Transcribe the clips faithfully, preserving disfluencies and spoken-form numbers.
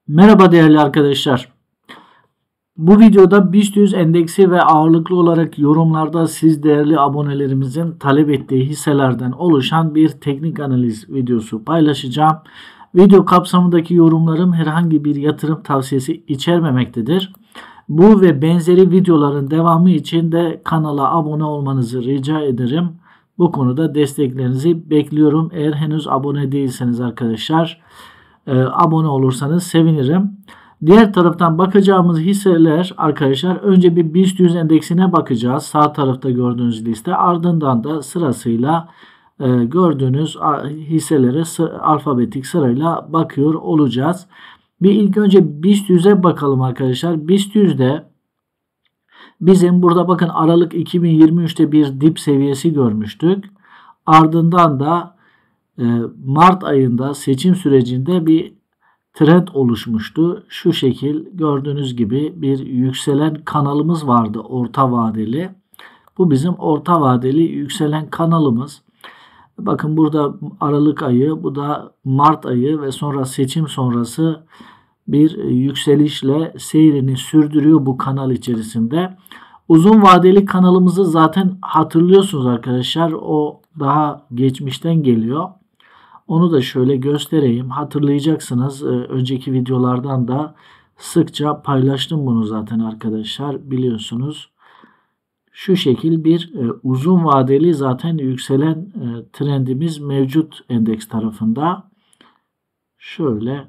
Merhaba değerli arkadaşlar. Bu videoda BIST yüz endeksi ve ağırlıklı olarak yorumlarda siz değerli abonelerimizin talep ettiği hisselerden oluşan bir teknik analiz videosu paylaşacağım. Video kapsamındaki yorumlarım herhangi bir yatırım tavsiyesi içermemektedir. Bu ve benzeri videoların devamı için de kanala abone olmanızı rica ederim. Bu konuda desteklerinizi bekliyorum. Eğer henüz abone değilseniz arkadaşlar e, abone olursanız sevinirim. Diğer taraftan bakacağımız hisseler arkadaşlar, önce bir BIST yüz endeksine bakacağız. Sağ tarafta gördüğünüz liste, ardından da sırasıyla e, gördüğünüz hisselere alfabetik sırayla bakıyor olacağız. Bir ilk önce BIST yüze bakalım arkadaşlar. BIST yüzde bizim burada bakın Aralık iki bin yirmi üçte bir dip seviyesi görmüştük. Ardından da e, Mart ayında seçim sürecinde bir trend oluşmuştu. Şu şekil gördüğünüz gibi bir yükselen kanalımız vardı, orta vadeli. Bu bizim orta vadeli yükselen kanalımız. Bakın burada Aralık ayı, bu da Mart ayı ve sonra seçim sonrası bir yükselişle seyrini sürdürüyor bu kanal içerisinde. Uzun vadeli kanalımızı zaten hatırlıyorsunuz arkadaşlar. O daha geçmişten geliyor. Onu da şöyle göstereyim. Hatırlayacaksınız. Önceki videolardan da sıkça paylaştım bunu zaten arkadaşlar. Biliyorsunuz. Şu şekil bir uzun vadeli zaten yükselen trendimiz mevcut endeks tarafında. Şöyle.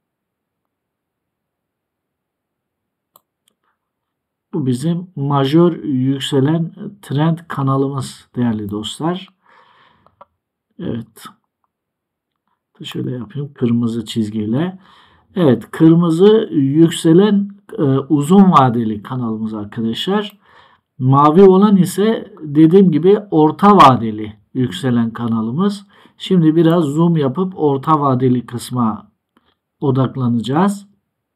Bu bizim majör yükselen trend kanalımız değerli dostlar. Evet. Şöyle yapayım kırmızı çizgiyle. Evet, kırmızı yükselen e, uzun vadeli kanalımız arkadaşlar. Mavi olan ise dediğim gibi orta vadeli yükselen kanalımız. Şimdi biraz zoom yapıp orta vadeli kısma odaklanacağız.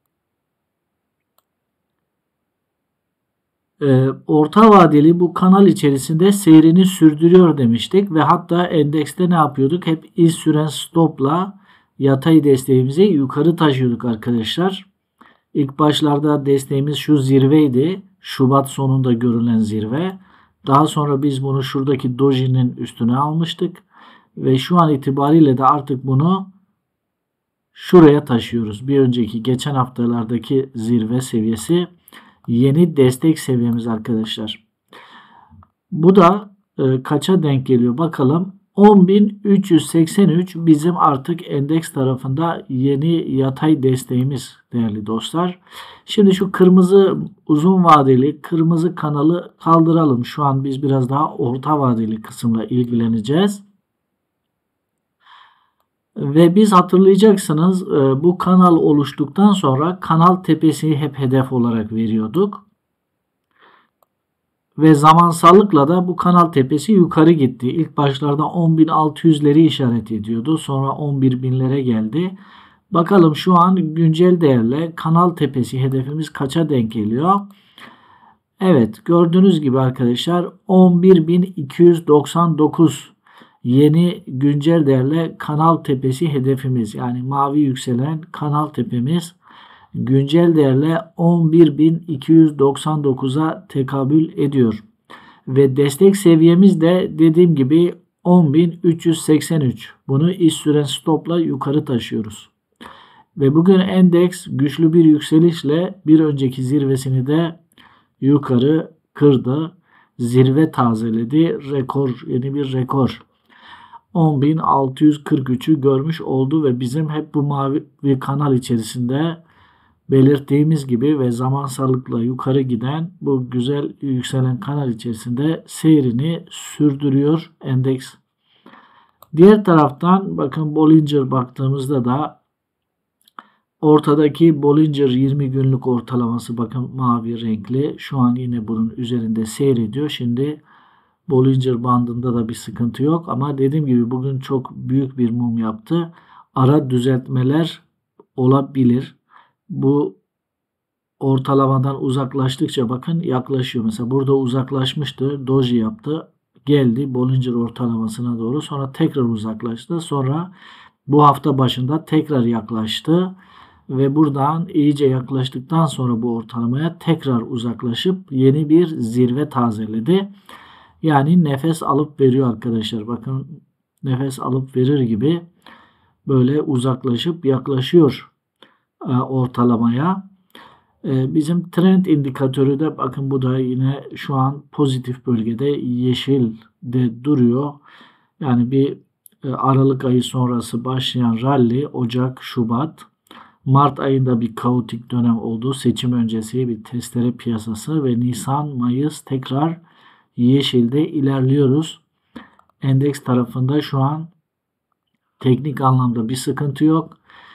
Ee, orta vadeli bu kanal içerisinde seyrini sürdürüyor demiştik ve hatta endekste ne yapıyorduk? Hep iz süren stopla yatay desteğimizi yukarı taşıyorduk arkadaşlar. İlk başlarda desteğimiz şu zirveydi. Şubat sonunda görülen zirve. Daha sonra biz bunu şuradaki dojinin üstüne almıştık ve şu an itibariyle de artık bunu şuraya taşıyoruz. Bir önceki geçen haftalardaki zirve seviyesi yeni destek seviyemiz arkadaşlar. Bu da e, kaça denk geliyor bakalım. on bin üç yüz seksen üç bizim artık endeks tarafında yeni yatay desteğimiz değerli dostlar. Şimdi şu kırmızı uzun vadeli kırmızı kanalı kaldıralım. Şu an biz biraz daha orta vadeli kısımla ilgileneceğiz. Ve biz hatırlayacaksınız bu kanal oluştuktan sonra kanal tepesini hep hedef olarak veriyorduk. Ve zamansallıkla da bu kanal tepesi yukarı gitti. İlk başlarda on bin altı yüzleri işaret ediyordu. Sonra on bir binlere geldi. Bakalım şu an güncel değerle kanal tepesi hedefimiz kaça denk geliyor? Evet, gördüğünüz gibi arkadaşlar on bir bin iki yüz doksan dokuz yeni güncel değerle kanal tepesi hedefimiz, yani mavi yükselen kanal tepemiz güncel değerle on bir bin iki yüz doksan dokuza tekabül ediyor. Ve destek seviyemiz de dediğim gibi on bin üç yüz seksen üç. Bunu iş süren stopla yukarı taşıyoruz. Ve bugün endeks güçlü bir yükselişle bir önceki zirvesini de yukarı kırdı. Zirve tazeledi. Rekor, yeni bir rekor. on bin altı yüz kırk üçü görmüş oldu ve bizim hep bu mavi bir kanal içerisinde belirttiğimiz gibi ve zamansallıkla yukarı giden bu güzel yükselen kanal içerisinde seyrini sürdürüyor endeks. Diğer taraftan bakın Bollinger baktığımızda da ortadaki Bollinger yirmi günlük ortalaması bakın mavi renkli. Şu an yine bunun üzerinde seyrediyor. Şimdi Bollinger bandında da bir sıkıntı yok ama dediğim gibi bugün çok büyük bir mum yaptı. Ara düzeltmeler olabilir. Bu ortalamadan uzaklaştıkça bakın yaklaşıyor. Mesela burada uzaklaşmıştı. Doji yaptı. Geldi Bollinger ortalamasına doğru. Sonra tekrar uzaklaştı. Sonra bu hafta başında tekrar yaklaştı. ve buradan iyice yaklaştıktan sonra bu ortalamaya tekrar uzaklaşıp yeni bir zirve tazeledi. Yani nefes alıp veriyor arkadaşlar. Bakın nefes alıp verir gibi böyle uzaklaşıp yaklaşıyor e, ortalamaya. E, bizim trend indikatörü de bakın bu da yine şu an pozitif bölgede yeşil de duruyor. Yani bir e, Aralık ayı sonrası başlayan rally Ocak, Şubat, Mart ayında bir kaotik dönem oldu. Seçim öncesi bir testere piyasası ve Nisan, Mayıs tekrar yeşilde ilerliyoruz. Endeks tarafında şu an teknik anlamda bir sıkıntı yok.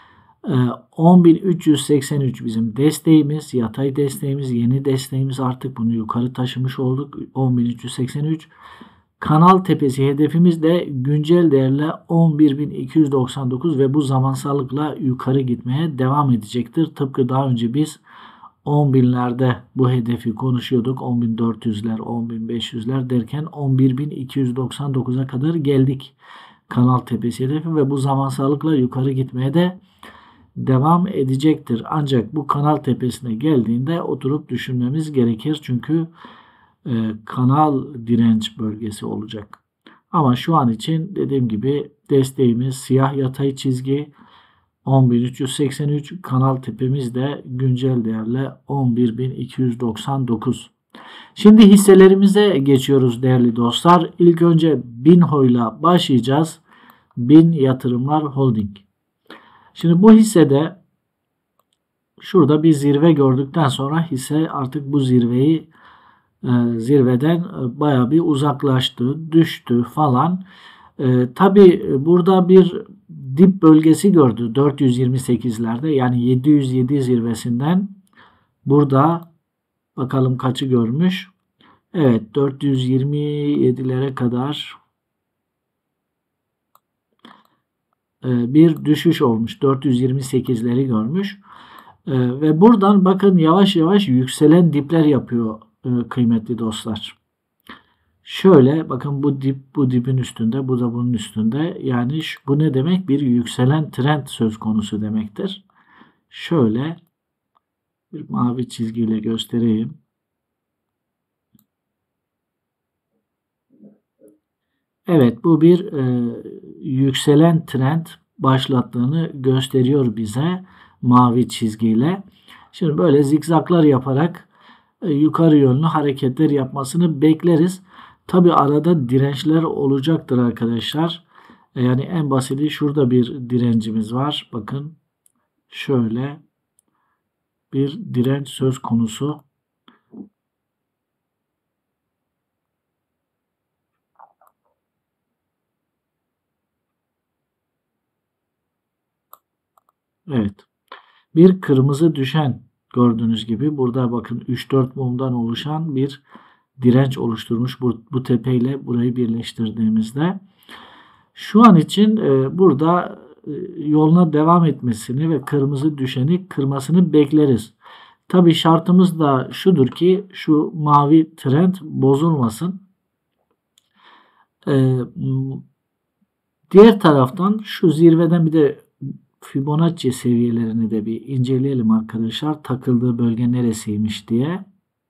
on bin üç yüz seksen üç bizim desteğimiz, yatay desteğimiz, yeni desteğimiz, artık bunu yukarı taşımış olduk. on bin üç yüz seksen üç. Kanal tepesi hedefimiz de güncel değerle on bir bin iki yüz doksan dokuz ve bu zamansallıkla yukarı gitmeye devam edecektir. Tıpkı daha önce biz on binlerde bu hedefi konuşuyorduk. on bin dört yüzler, on bin beş yüzler derken on bir bin iki yüz doksan dokuza kadar geldik. Kanal tepesi hedefi ve bu zamansallıkla yukarı gitmeye de devam edecektir. Ancak bu kanal tepesine geldiğinde oturup düşünmemiz gerekir. Çünkü e, kanal direnç bölgesi olacak. Ama şu an için dediğim gibi desteğimiz siyah yatay çizgi on bin üç yüz seksen üç, kanal tepemiz de güncel değerle on bir bin iki yüz doksan dokuz. Şimdi hisselerimize geçiyoruz değerli dostlar. İlk önce Binho ile başlayacağız. Bin Yatırımlar Holding. Şimdi bu hissede şurada bir zirve gördükten sonra hisse artık bu zirveyi e, zirveden e, baya bir uzaklaştı, düştü falan. E, Tabi burada bir dip bölgesi gördü dört yüz yirmi sekizlerde, yani yedi yüz yedi zirvesinden burada bakalım kaçı görmüş. Evet, dört yüz yirmi yedilere kadar bir düşüş olmuş. dört yüz yirmi sekizleri görmüş. Ve buradan bakın yavaş yavaş yükselen dipler yapıyor kıymetli dostlar. Şöyle bakın, bu dip bu dipin üstünde, bu da bunun üstünde. Yani bu ne demek? Bir yükselen trend söz konusu demektir. Şöyle bir mavi çizgiyle göstereyim. Evet, bu bir e, yükselen trend başlattığını gösteriyor bize mavi çizgiyle. Şimdi böyle zikzaklar yaparak e, yukarı yönlü hareketler yapmasını bekleriz. Tabi arada dirençler olacaktır arkadaşlar. E, yani en basiti şurada bir direncimiz var. Bakın şöyle bir direnç söz konusu. Evet. Bir kırmızı düşen gördüğünüz gibi burada bakın üç dört mumdan oluşan bir direnç oluşturmuş bu, bu tepeyle burayı birleştirdiğimizde. Şu an için e, burada e, yoluna devam etmesini ve kırmızı düşeni kırmasını bekleriz. Tabi şartımız da şudur ki şu mavi trend bozulmasın. E, diğer taraftan şu zirveden bir de Fibonacci seviyelerini de bir inceleyelim arkadaşlar. Takıldığı bölge neresiymiş diye.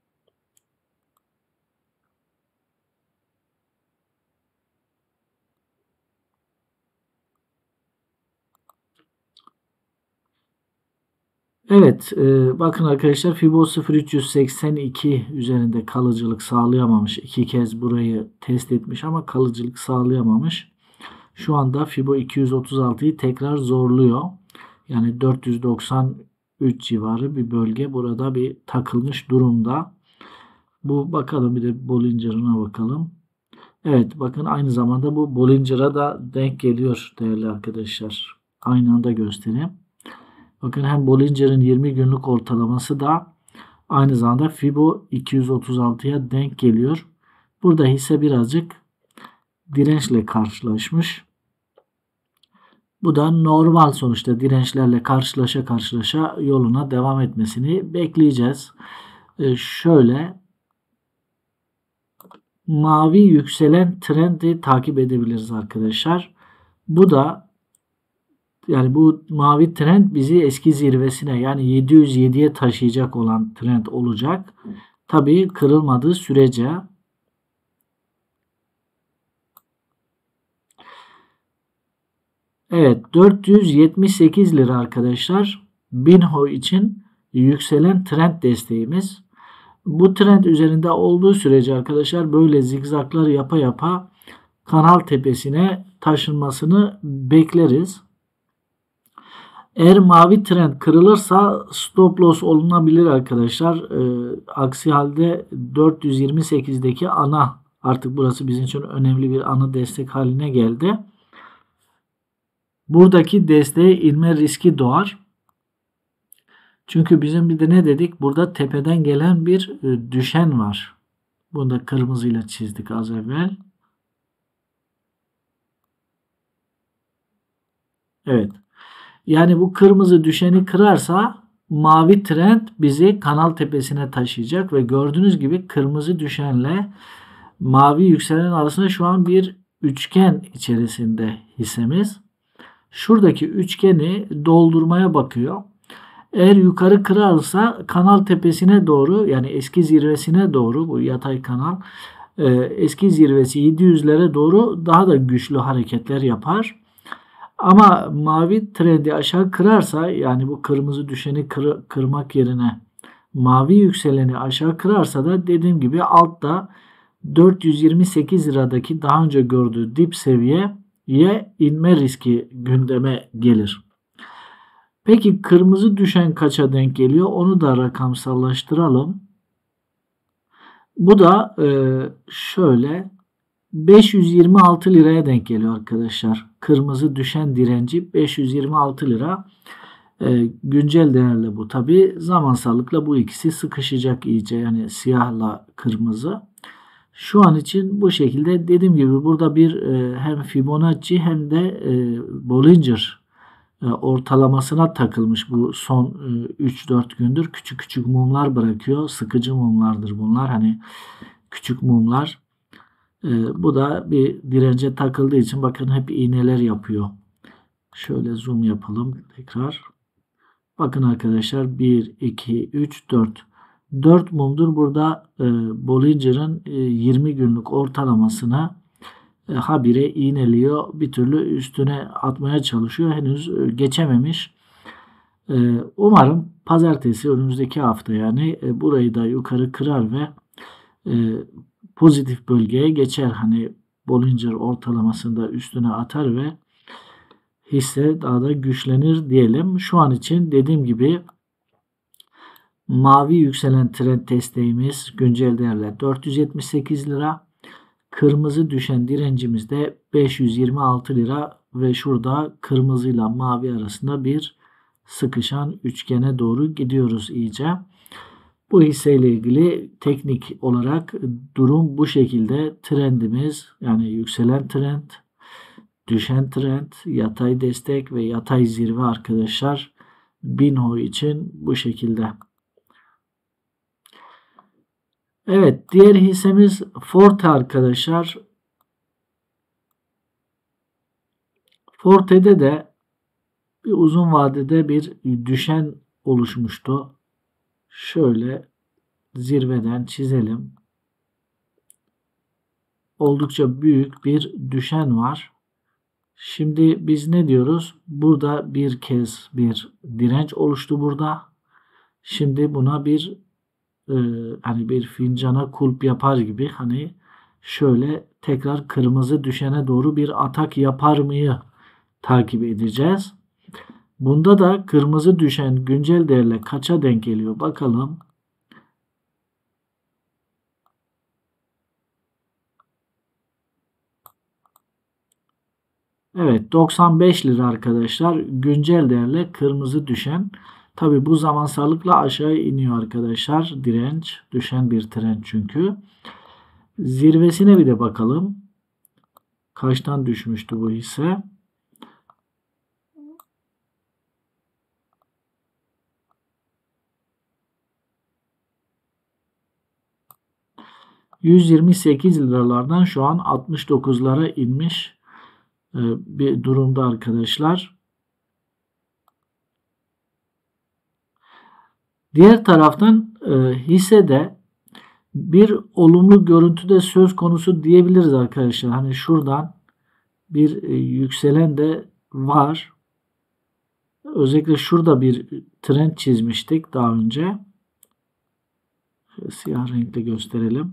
Evet, e, bakın arkadaşlar, Fibo sıfır üç yüz seksen iki üzerinde kalıcılık sağlayamamış. İki kez burayı test etmiş ama kalıcılık sağlayamamış. Şu anda Fibo iki yüz otuz altıyı tekrar zorluyor. Yani dört yüz doksan üç civarı bir bölge burada bir takılmış durumda. Bu bakalım bir de Bollinger'ına bakalım. Evet, bakın aynı zamanda bu Bollinger'a da denk geliyor değerli arkadaşlar. Aynı anda göstereyim. Bakın hem Bollinger'in yirmi günlük ortalaması da aynı zamanda Fibo iki yüz otuz altıya denk geliyor. Burada hisse birazcık dirençle karşılaşmış. Bu da normal, sonuçta dirençlerle karşılaşa karşılaşa yoluna devam etmesini bekleyeceğiz. Ee, şöyle mavi yükselen trendi takip edebiliriz arkadaşlar. Bu da yani bu mavi trend bizi eski zirvesine yani yedi yüz yediye taşıyacak olan trend olacak. Tabii kırılmadığı sürece. Evet, dört yüz yetmiş sekiz lira arkadaşlar. Binho için yükselen trend desteğimiz. Bu trend üzerinde olduğu sürece arkadaşlar böyle zigzaklar yapa yapa kanal tepesine taşınmasını bekleriz. Eğer mavi trend kırılırsa stop loss olunabilir arkadaşlar. E, aksi halde dört yüz yirmi sekizdeki ana, artık burası bizim için önemli bir ana destek haline geldi. Buradaki desteğe inme riski doğar. Çünkü bizim bir de ne dedik? Burada tepeden gelen bir e, düşen var. Bunu da kırmızıyla çizdik az evvel. Evet. Yani bu kırmızı düşeni kırarsa mavi trend bizi kanal tepesine taşıyacak ve gördüğünüz gibi kırmızı düşenle mavi yükselen arasında şu an bir üçgen içerisinde hissemiz. Şuradaki üçgeni doldurmaya bakıyor. Eğer yukarı kırarsa kanal tepesine doğru, yani eski zirvesine doğru, bu yatay kanal eski zirvesi yedi yüzlere doğru daha da güçlü hareketler yapar. Ama mavi trendi aşağı kırarsa, yani bu kırmızı düşeni kır, kırmak yerine mavi yükseleni aşağı kırarsa da dediğim gibi altta dört yüz yirmi sekiz liradaki daha önce gördüğü dip seviyeye inme riski gündeme gelir. Peki kırmızı düşen kaça denk geliyor? Onu da rakamsallaştıralım. Bu da e, şöyle beş yüz yirmi altı liraya denk geliyor arkadaşlar. Kırmızı düşen direnci beş yüz yirmi altı lira. E, güncel değerle bu. Tabi zamansallıkla bu ikisi sıkışacak iyice. Yani siyahla kırmızı. Şu an için bu şekilde, dediğim gibi burada bir e, hem Fibonacci hem de e, Bollinger e, ortalamasına takılmış bu son e, üç dört gündür. Küçük küçük mumlar bırakıyor. Sıkıcı mumlardır bunlar. Hani küçük mumlar. E, bu da bir dirence takıldığı için bakın hep iğneler yapıyor. Şöyle zoom yapalım tekrar. Bakın arkadaşlar bir, iki, üç, dört. dört mumdur. Burada e, Bollinger'ın e, yirmi günlük ortalamasına e, habire iğneliyor. Bir türlü üstüne atmaya çalışıyor. Henüz e, geçememiş. E, umarım pazartesi, önümüzdeki hafta yani e, burayı da yukarı kırar ve e, pozitif bölgeye geçer. Hani Bollinger ortalamasında üstüne atar ve hisse daha da güçlenir diyelim. Şu an için dediğim gibi mavi yükselen trend desteğimiz güncel değerle dört yüz yetmiş sekiz lira. Kırmızı düşen direncimiz de beş yüz yirmi altı lira ve şurada kırmızıyla mavi arasında bir sıkışan üçgene doğru gidiyoruz iyice. Bu hisseyle ilgili teknik olarak durum bu şekilde. Trendimiz, yani yükselen trend, düşen trend, yatay destek ve yatay zirve arkadaşlar Binho için bu şekilde. Evet, diğer hissemiz Forte arkadaşlar. Forte'de de bir uzun vadede bir düşen oluşmuştu. Şöyle zirveden çizelim. Oldukça büyük bir düşen var. Şimdi biz ne diyoruz? Burada bir kez bir direnç oluştu burada. Şimdi buna bir e, hani bir fincana kulp yapar gibi hani şöyle tekrar kırmızı düşene doğru bir atak yapar mıyı takip edeceğiz. Bunda da kırmızı düşen güncel değerle kaça denk geliyor bakalım. Evet, doksan beş lira arkadaşlar güncel değerle kırmızı düşen. Tabi bu zamansallıkla aşağı iniyor arkadaşlar. Direnç, düşen bir trend çünkü. Zirvesine bir de bakalım. Kaçtan düşmüştü bu hisse? yüz yirmi sekiz liralardan şu an altmış dokuzlara inmiş bir durumda arkadaşlar. Diğer taraftan e, hissede bir olumlu görüntüde söz konusu diyebiliriz arkadaşlar. Hani şuradan bir e, yükselen de var. Özellikle şurada bir trend çizmiştik daha önce. Şöyle siyah renkle gösterelim.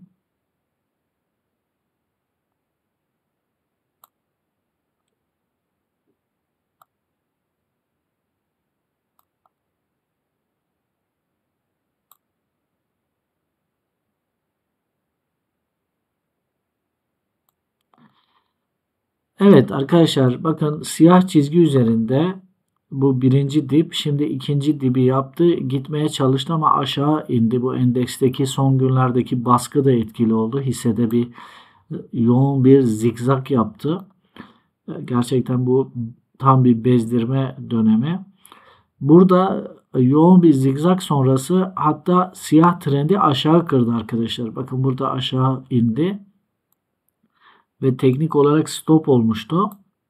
Evet arkadaşlar, bakın siyah çizgi üzerinde bu birinci dip, şimdi ikinci dibi yaptı, gitmeye çalıştı ama aşağı indi. Bu endeksteki son günlerdeki baskı da etkili oldu. Hissede bir yoğun bir zigzag yaptı. Gerçekten bu tam bir bezdirme dönemi. Burada yoğun bir zigzag sonrası hatta siyah trendi aşağı kırdı arkadaşlar. Bakın burada aşağı indi ve teknik olarak stop olmuştu.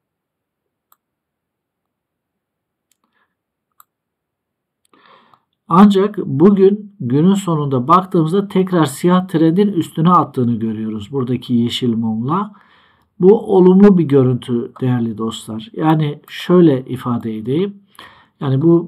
Ancak bugün günün sonunda baktığımızda tekrar siyah trendin üstüne attığını görüyoruz buradaki yeşil mumla. Bu olumlu bir görüntü değerli dostlar. Yani şöyle ifade edeyim. Yani bu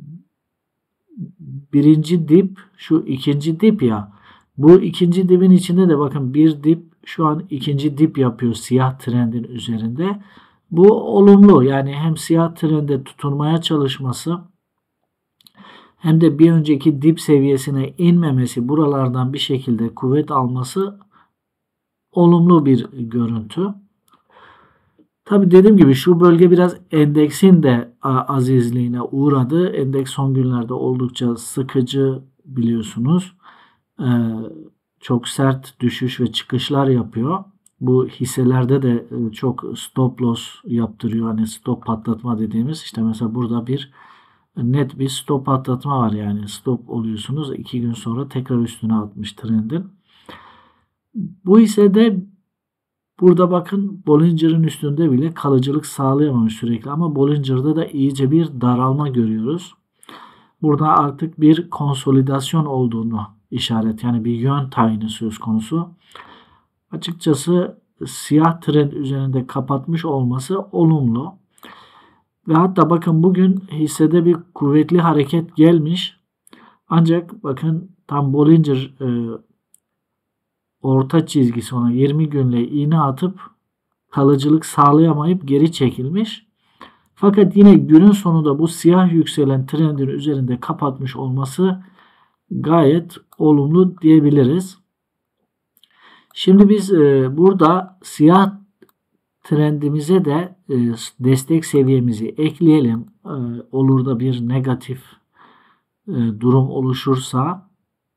birinci dip, şu ikinci dip ya. Bu ikinci dibin içinde de bakın bir dip şu an ikinci dip yapıyor siyah trendin üzerinde. Bu olumlu, yani hem siyah trende tutunmaya çalışması hem de bir önceki dip seviyesine inmemesi, buralardan bir şekilde kuvvet alması olumlu bir görüntü. Tabi dediğim gibi şu bölge biraz endeksin de azizliğine uğradı. Endeks son günlerde oldukça sıkıcı biliyorsunuz. Ee, çok sert düşüş ve çıkışlar yapıyor. Bu hisselerde de çok stop loss yaptırıyor. Hani stop patlatma dediğimiz, işte mesela burada bir net bir stop patlatma var, yani stop oluyorsunuz, iki gün sonra tekrar üstüne atmış trendin. Bu hissede burada bakın Bollinger'ın üstünde bile kalıcılık sağlayamamış sürekli, ama Bollinger'da da iyice bir daralma görüyoruz. Burada artık bir konsolidasyon olduğunu işaret, yani bir yön tayini söz konusu. Açıkçası siyah trend üzerinde kapatmış olması olumlu. Ve hatta bakın bugün hissede bir kuvvetli hareket gelmiş. Ancak bakın tam Bollinger e, orta çizgisi ona yirmi günle iğne atıp kalıcılık sağlayamayıp geri çekilmiş. Fakat yine günün sonunda bu siyah yükselen trendin üzerinde kapatmış olması gayet olumlu diyebiliriz. Şimdi biz e, burada siyah trendimize de e, destek seviyemizi ekleyelim. E, olur da bir negatif e, durum oluşursa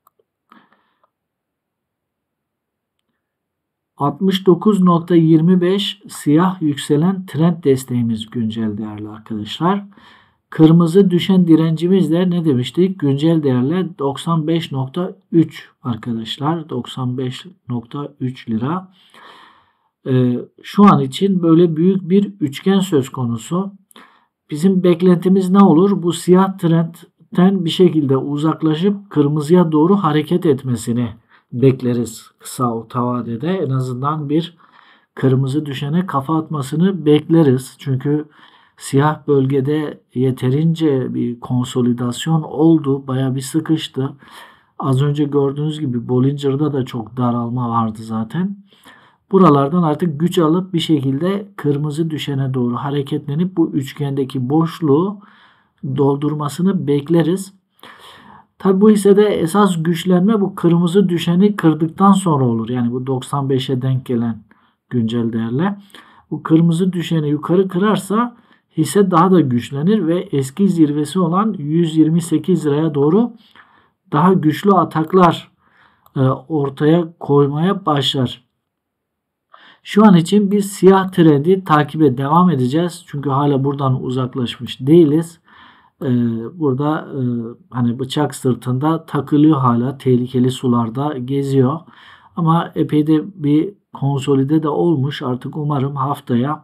altmış dokuz nokta yirmi beş siyah yükselen trend desteğimiz güncel değerli arkadaşlar. Kırmızı düşen direncimiz de ne demiştik? Güncel değerle doksan beş nokta üç arkadaşlar. doksan beş nokta üç lira. Ee, şu an için böyle büyük bir üçgen söz konusu. Bizim beklentimiz ne olur? Bu siyah trendten bir şekilde uzaklaşıp kırmızıya doğru hareket etmesini bekleriz kısa orta vadede. En azından bir kırmızı düşene kafa atmasını bekleriz. Çünkü siyah bölgede yeterince bir konsolidasyon oldu. Baya bir sıkıştı. Az önce gördüğünüz gibi Bollinger'da da çok daralma vardı zaten. Buralardan artık güç alıp bir şekilde kırmızı düşene doğru hareketlenip bu üçgendeki boşluğu doldurmasını bekleriz. Tabi bu hissede esas güçlenme bu kırmızı düşeni kırdıktan sonra olur. Yani bu doksan beşe denk gelen güncel değerle. Bu kırmızı düşeni yukarı kırarsa hisse daha da güçlenir ve eski zirvesi olan yüz yirmi sekiz liraya doğru daha güçlü ataklar ortaya koymaya başlar. Şu an için biz siyah trendi takibe devam edeceğiz. Çünkü hala buradan uzaklaşmış değiliz. Burada hani bıçak sırtında takılıyor, hala tehlikeli sularda geziyor. Ama epey de bir konsolide de olmuş. Artık umarım haftaya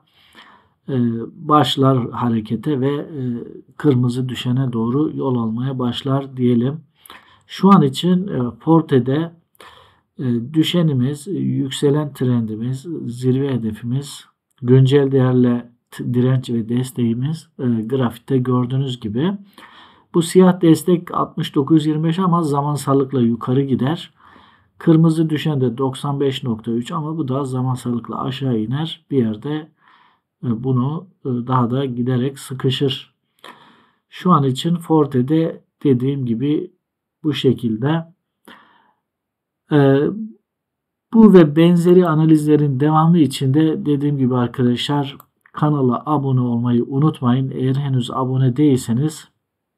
başlar harekete ve kırmızı düşene doğru yol almaya başlar diyelim. Şu an için e, Forte'de e, düşenimiz, yükselen trendimiz, zirve hedefimiz, güncel değerle direnç ve desteğimiz e, grafikte gördüğünüz gibi. Bu siyah destek altmış dokuz yirmi beş ama zamansallıkla yukarı gider. Kırmızı düşen de doksan beş nokta üç ama bu da zamansallıkla aşağı iner. Bir yerde bunu daha da giderek sıkışır. Şu an için Forte'de dediğim gibi bu şekilde. Bu ve benzeri analizlerin devamı için de dediğim gibi arkadaşlar kanala abone olmayı unutmayın. Eğer henüz abone değilseniz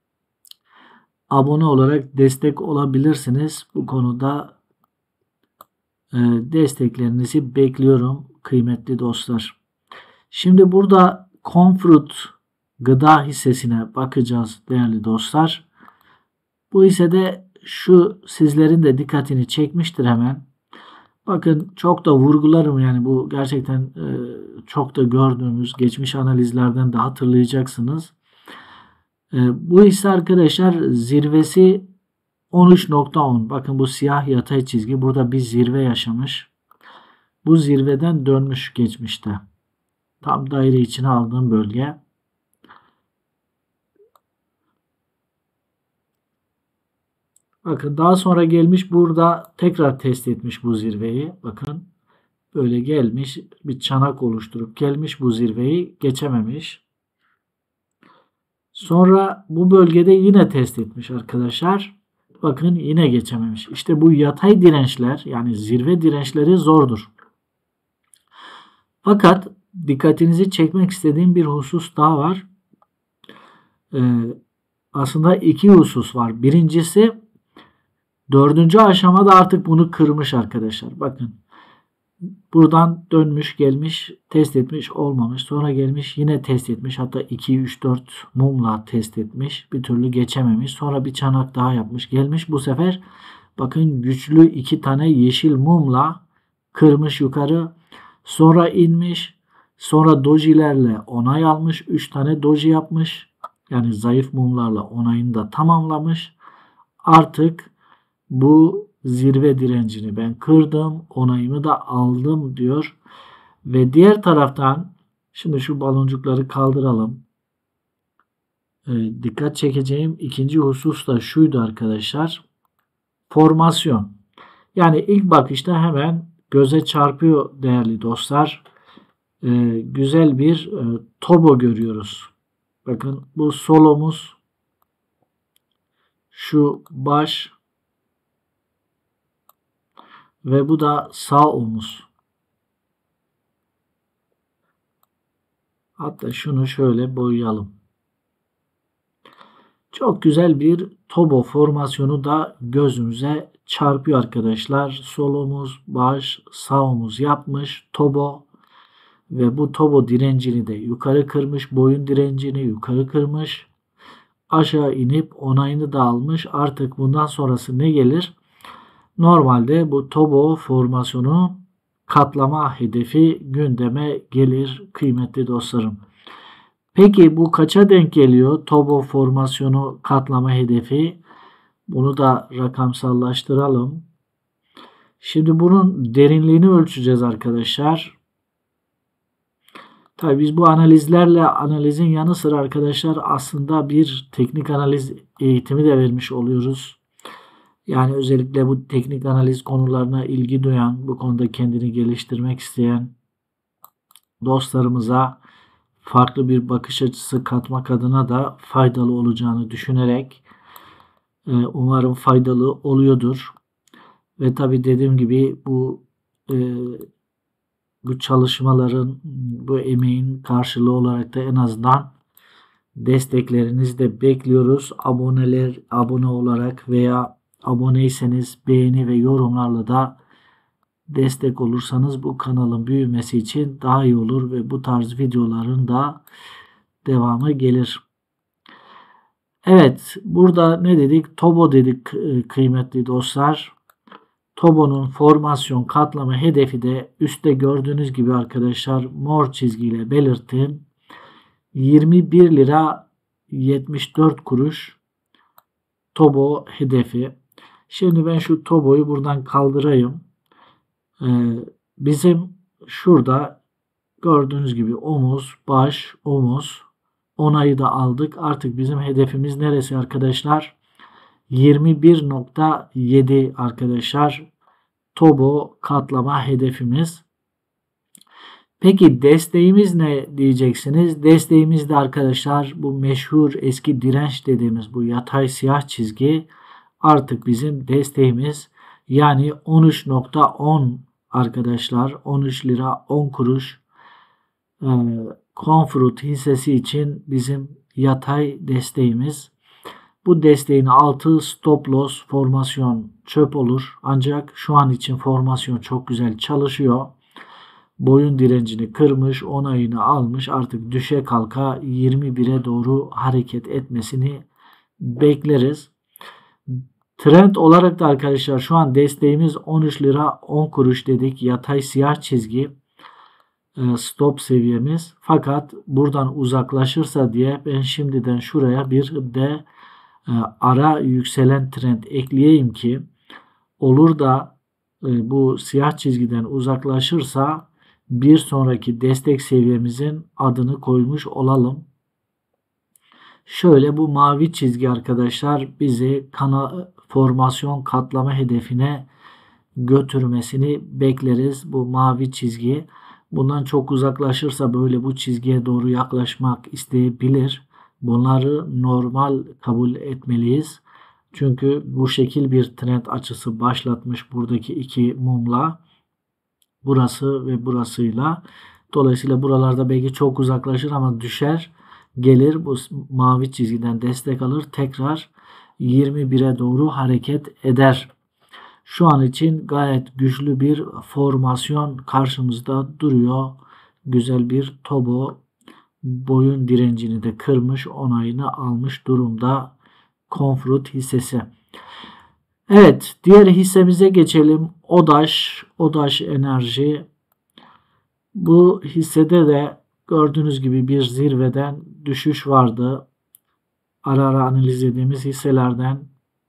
abone olarak destek olabilirsiniz. Bu konuda desteklerinizi bekliyorum kıymetli dostlar. Şimdi burada Comfort gıda hissesine bakacağız değerli dostlar. Bu hissede şu sizlerin de dikkatini çekmiştir hemen. Bakın çok da vurgularım yani bu gerçekten e, çok da gördüğümüz geçmiş analizlerden de hatırlayacaksınız. E, bu hisse arkadaşlar zirvesi on üç nokta on. Bakın bu siyah yatay çizgi burada bir zirve yaşamış. Bu zirveden dönmüş geçmişte. Tam daire içine aldığım bölge. Bakın daha sonra gelmiş burada tekrar test etmiş bu zirveyi. Bakın böyle gelmiş bir çanak oluşturup gelmiş bu zirveyi geçememiş. Sonra bu bölgede yine test etmiş arkadaşlar. Bakın yine geçememiş. İşte bu yatay dirençler yani zirve dirençleri zordur. Fakat dikkatinizi çekmek istediğim bir husus daha var. Ee, aslında iki husus var. Birincisi dördüncü aşamada artık bunu kırmış arkadaşlar. Bakın buradan dönmüş gelmiş test etmiş olmamış. Sonra gelmiş yine test etmiş. Hatta iki üç dört mumla test etmiş. Bir türlü geçememiş. Sonra bir çanak daha yapmış. Gelmiş bu sefer bakın güçlü iki tane yeşil mumla kırmış yukarı. Sonra inmiş. Sonra dojilerle onay almış. üç tane doji yapmış. Yani zayıf mumlarla onayını da tamamlamış. Artık bu zirve direncini ben kırdım. Onayımı da aldım diyor. Ve diğer taraftan şimdi şu baloncukları kaldıralım. E, dikkat çekeceğim ikinci husus da şuydu arkadaşlar. Formasyon. Yani ilk bakışta hemen göze çarpıyor değerli dostlar. E, güzel bir e, tobo görüyoruz. Bakın bu solomuz, şu baş ve bu da sağ omuz. Hatta şunu şöyle boyayalım. Çok güzel bir tobo formasyonu da gözümüze çarpıyor arkadaşlar. Sol omuz, baş, sağ omuz yapmış tobo. Ve bu tobo direncini de yukarı kırmış. Boyun direncini yukarı kırmış. Aşağı inip onayını da almış. Artık bundan sonrası ne gelir? Normalde bu tobo formasyonu katlama hedefi gündeme gelir kıymetli dostlarım. Peki bu kaça denk geliyor? Tobo formasyonu katlama hedefi. Bunu da rakamsallaştıralım. Şimdi bunun derinliğini ölçeceğiz arkadaşlar. Tabii biz bu analizlerle analizin yanı sıra arkadaşlar aslında bir teknik analiz eğitimi de vermiş oluyoruz. Yani özellikle bu teknik analiz konularına ilgi duyan, bu konuda kendini geliştirmek isteyen dostlarımıza farklı bir bakış açısı katmak adına da faydalı olacağını düşünerek umarım faydalı oluyordur. Ve tabii dediğim gibi bu e, bu çalışmaların, bu emeğin karşılığı olarak da en azından desteklerinizi de bekliyoruz. Aboneler, abone olarak veya aboneyseniz beğeni ve yorumlarla da destek olursanız bu kanalın büyümesi için daha iyi olur ve bu tarz videoların da devamı gelir. Evet, burada ne dedik? Tobo dedik kıymetli dostlar. Tobo'nun formasyon katlama hedefi de üstte gördüğünüz gibi arkadaşlar mor çizgiyle belirttim. yirmi bir lira yetmiş dört kuruş Tobo hedefi. Şimdi ben şu Tobo'yu buradan kaldırayım. Ee, bizim şurada gördüğünüz gibi omuz, baş, omuz onayı da aldık. Artık bizim hedefimiz neresi arkadaşlar? yirmi bir nokta yedi arkadaşlar. Tobo katlama hedefimiz. Peki desteğimiz ne diyeceksiniz? Desteğimiz de arkadaşlar bu meşhur eski direnç dediğimiz bu yatay siyah çizgi artık bizim desteğimiz. Yani on üç nokta on arkadaşlar, on üç lira on kuruş e, Confrut hissesi için bizim yatay desteğimiz. Bu desteğin altı stop loss formasyon çöp olur. Ancak şu an için formasyon çok güzel çalışıyor. Boyun direncini kırmış, onayını almış. Artık düşe kalka yirmi bire doğru hareket etmesini bekleriz. Trend olarak da arkadaşlar şu an desteğimiz on üç lira on kuruş dedik. Yatay siyah çizgi stop seviyemiz. Fakat buradan uzaklaşırsa diye ben şimdiden şuraya bir de ara yükselen trend ekleyeyim ki olur da bu siyah çizgiden uzaklaşırsa bir sonraki destek seviyemizin adını koymuş olalım. Şöyle bu mavi çizgi arkadaşlar bizi kana formasyon katlama hedefine götürmesini bekleriz. Bu mavi çizgi bundan çok uzaklaşırsa böyle bu çizgiye doğru yaklaşmak isteyebilir. Bunları normal kabul etmeliyiz. Çünkü bu şekil bir trend açısı başlatmış buradaki iki mumla. Burası ve burasıyla. Dolayısıyla buralarda belki çok uzaklaşır ama düşer. Gelir bu mavi çizgiden destek alır. Tekrar yirmi bire doğru hareket eder. Şu an için gayet güçlü bir formasyon karşımızda duruyor. Güzel bir Tobo boyun direncini de kırmış, onayını almış durumda Confrut hissesi. Evet, diğer hissemize geçelim. ODAŞ, ODAŞ Enerji. Bu hissede de gördüğünüz gibi bir zirveden düşüş vardı. Ara ara analiz ettiğimiz hisselerden.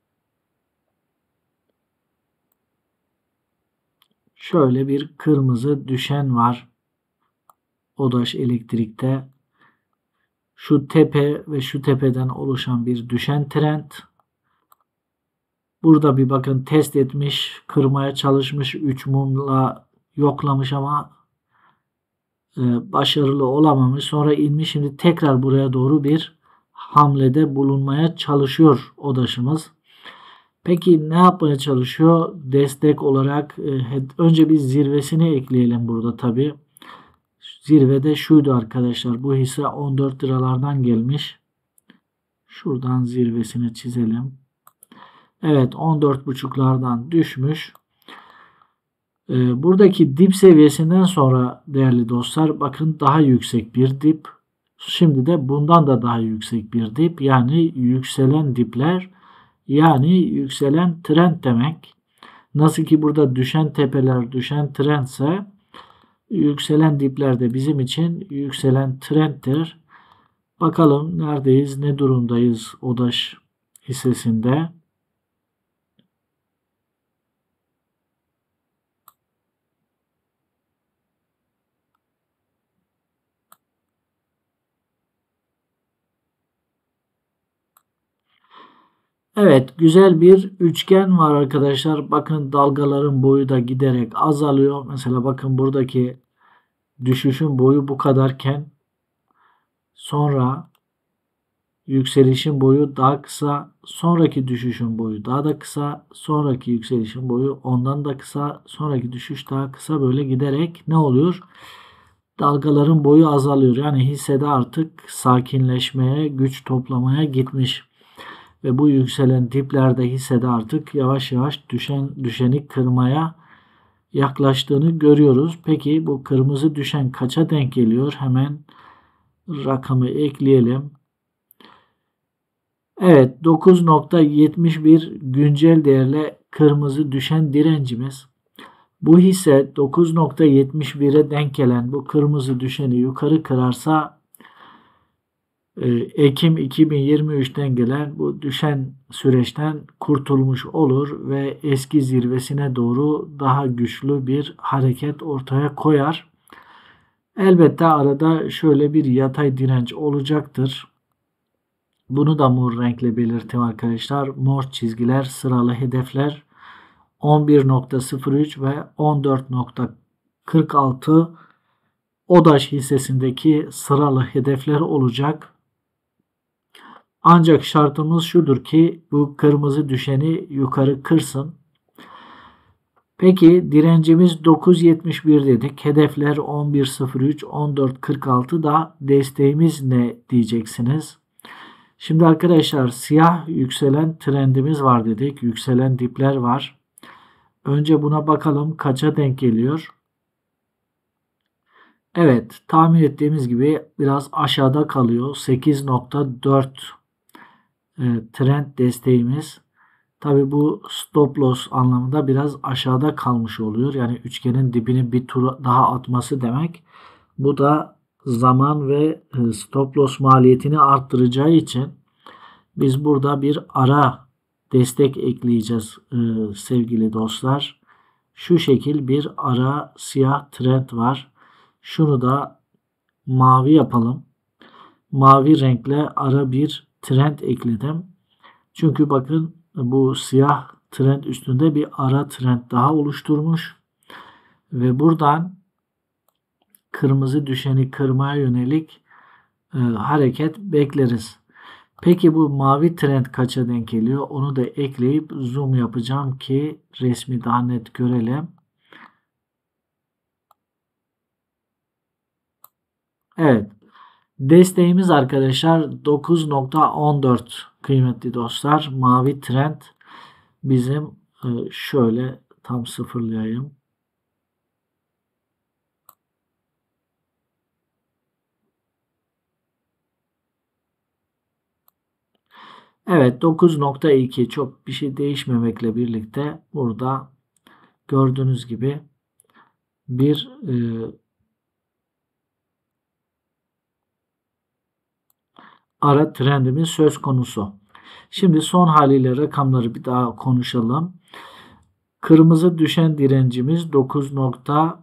Şöyle bir kırmızı düşen var. ODAŞ Elektrik'te. Şu tepe ve şu tepeden oluşan bir düşen trend. Burada bir bakın test etmiş, kırmaya çalışmış, üç mumla yoklamış ama e, başarılı olamamış. Sonra inmiş, şimdi tekrar buraya doğru bir hamlede bulunmaya çalışıyor ODAŞ'ımız. Peki ne yapmaya çalışıyor? Destek olarak e, önce bir zirvesini ekleyelim burada tabi. Zirvede şuydu arkadaşlar. Bu hisse on dört liralardan gelmiş. Şuradan zirvesini çizelim. Evet, on dört buçuklardan düşmüş. Ee, buradaki dip seviyesinden sonra değerli dostlar bakın daha yüksek bir dip. Şimdi de bundan da daha yüksek bir dip. Yani yükselen dipler, yani yükselen trend demek. Nasıl ki burada düşen tepeler düşen trendse yükselen dipler de bizim için yükselen trendtir. Bakalım neredeyiz, ne durumdayız ODAŞ hissesinde. Evet, güzel bir üçgen var arkadaşlar. Bakın dalgaların boyu da giderek azalıyor. Mesela bakın buradaki düşüşün boyu bu kadarken sonra yükselişin boyu daha kısa, sonraki düşüşün boyu daha da kısa, sonraki yükselişin boyu ondan da kısa, sonraki düşüş daha kısa, böyle giderek ne oluyor? Dalgaların boyu azalıyor. Yani hissede artık sakinleşmeye, güç toplamaya gitmiş. Ve bu yükselen diplerde hissede artık yavaş yavaş düşen düşeni kırmaya yaklaştığını görüyoruz. Peki bu kırmızı düşen kaça denk geliyor? Hemen rakamı ekleyelim. Evet, dokuz nokta yetmiş bir güncel değerle kırmızı düşen direncimiz. Bu hisse dokuz nokta yetmiş bire denk gelen bu kırmızı düşeni yukarı kırarsa Ekim iki bin yirmi üçten gelen bu düşen süreçten kurtulmuş olur ve eski zirvesine doğru daha güçlü bir hareket ortaya koyar. Elbette arada şöyle bir yatay direnç olacaktır. Bunu da mor renkle belirteyim arkadaşlar. Mor çizgiler sıralı hedefler on bir nokta sıfır üç ve on dört nokta kırk altı ODAŞ hissesindeki sıralı hedefler olacak. Ancak şartımız şudur ki bu kırmızı düşeni yukarı kırsın. Peki direncimiz dokuz yetmiş bir dedik. Hedefler on bir sıfır üç, on dört kırk altı da desteğimiz ne diyeceksiniz. Şimdi arkadaşlar siyah yükselen trendimiz var dedik. Yükselen dipler var. Önce buna bakalım kaça denk geliyor. Evet, tahmin ettiğimiz gibi biraz aşağıda kalıyor. sekiz nokta dört e, trend desteğimiz. Tabi bu stop loss anlamında biraz aşağıda kalmış oluyor. Yani üçgenin dibini bir tur daha atması demek. Bu da zaman ve stop loss maliyetini arttıracağı için biz burada bir ara destek ekleyeceğiz e, sevgili dostlar. Şu şekil bir ara siyah trend var. Şunu da mavi yapalım. Mavi renkle ara bir trend ekledim. Çünkü bakın bu siyah trend üstünde bir ara trend daha oluşturmuş. Ve buradan kırmızı düşeni kırmaya yönelik e, hareket bekleriz. Peki bu mavi trend kaça denk geliyor? Onu da ekleyip zoom yapacağım ki resmi daha net görelim. Evet. Desteğimiz arkadaşlar dokuz nokta on dört kıymetli dostlar. Mavi trend bizim şöyle tam sıfırlayayım. Evet, dokuz nokta iki çok bir şey değişmemekle birlikte burada gördüğünüz gibi bir e, ara trendimiz söz konusu. Şimdi son haliyle rakamları bir daha konuşalım. Kırmızı düşen direncimiz dokuz nokta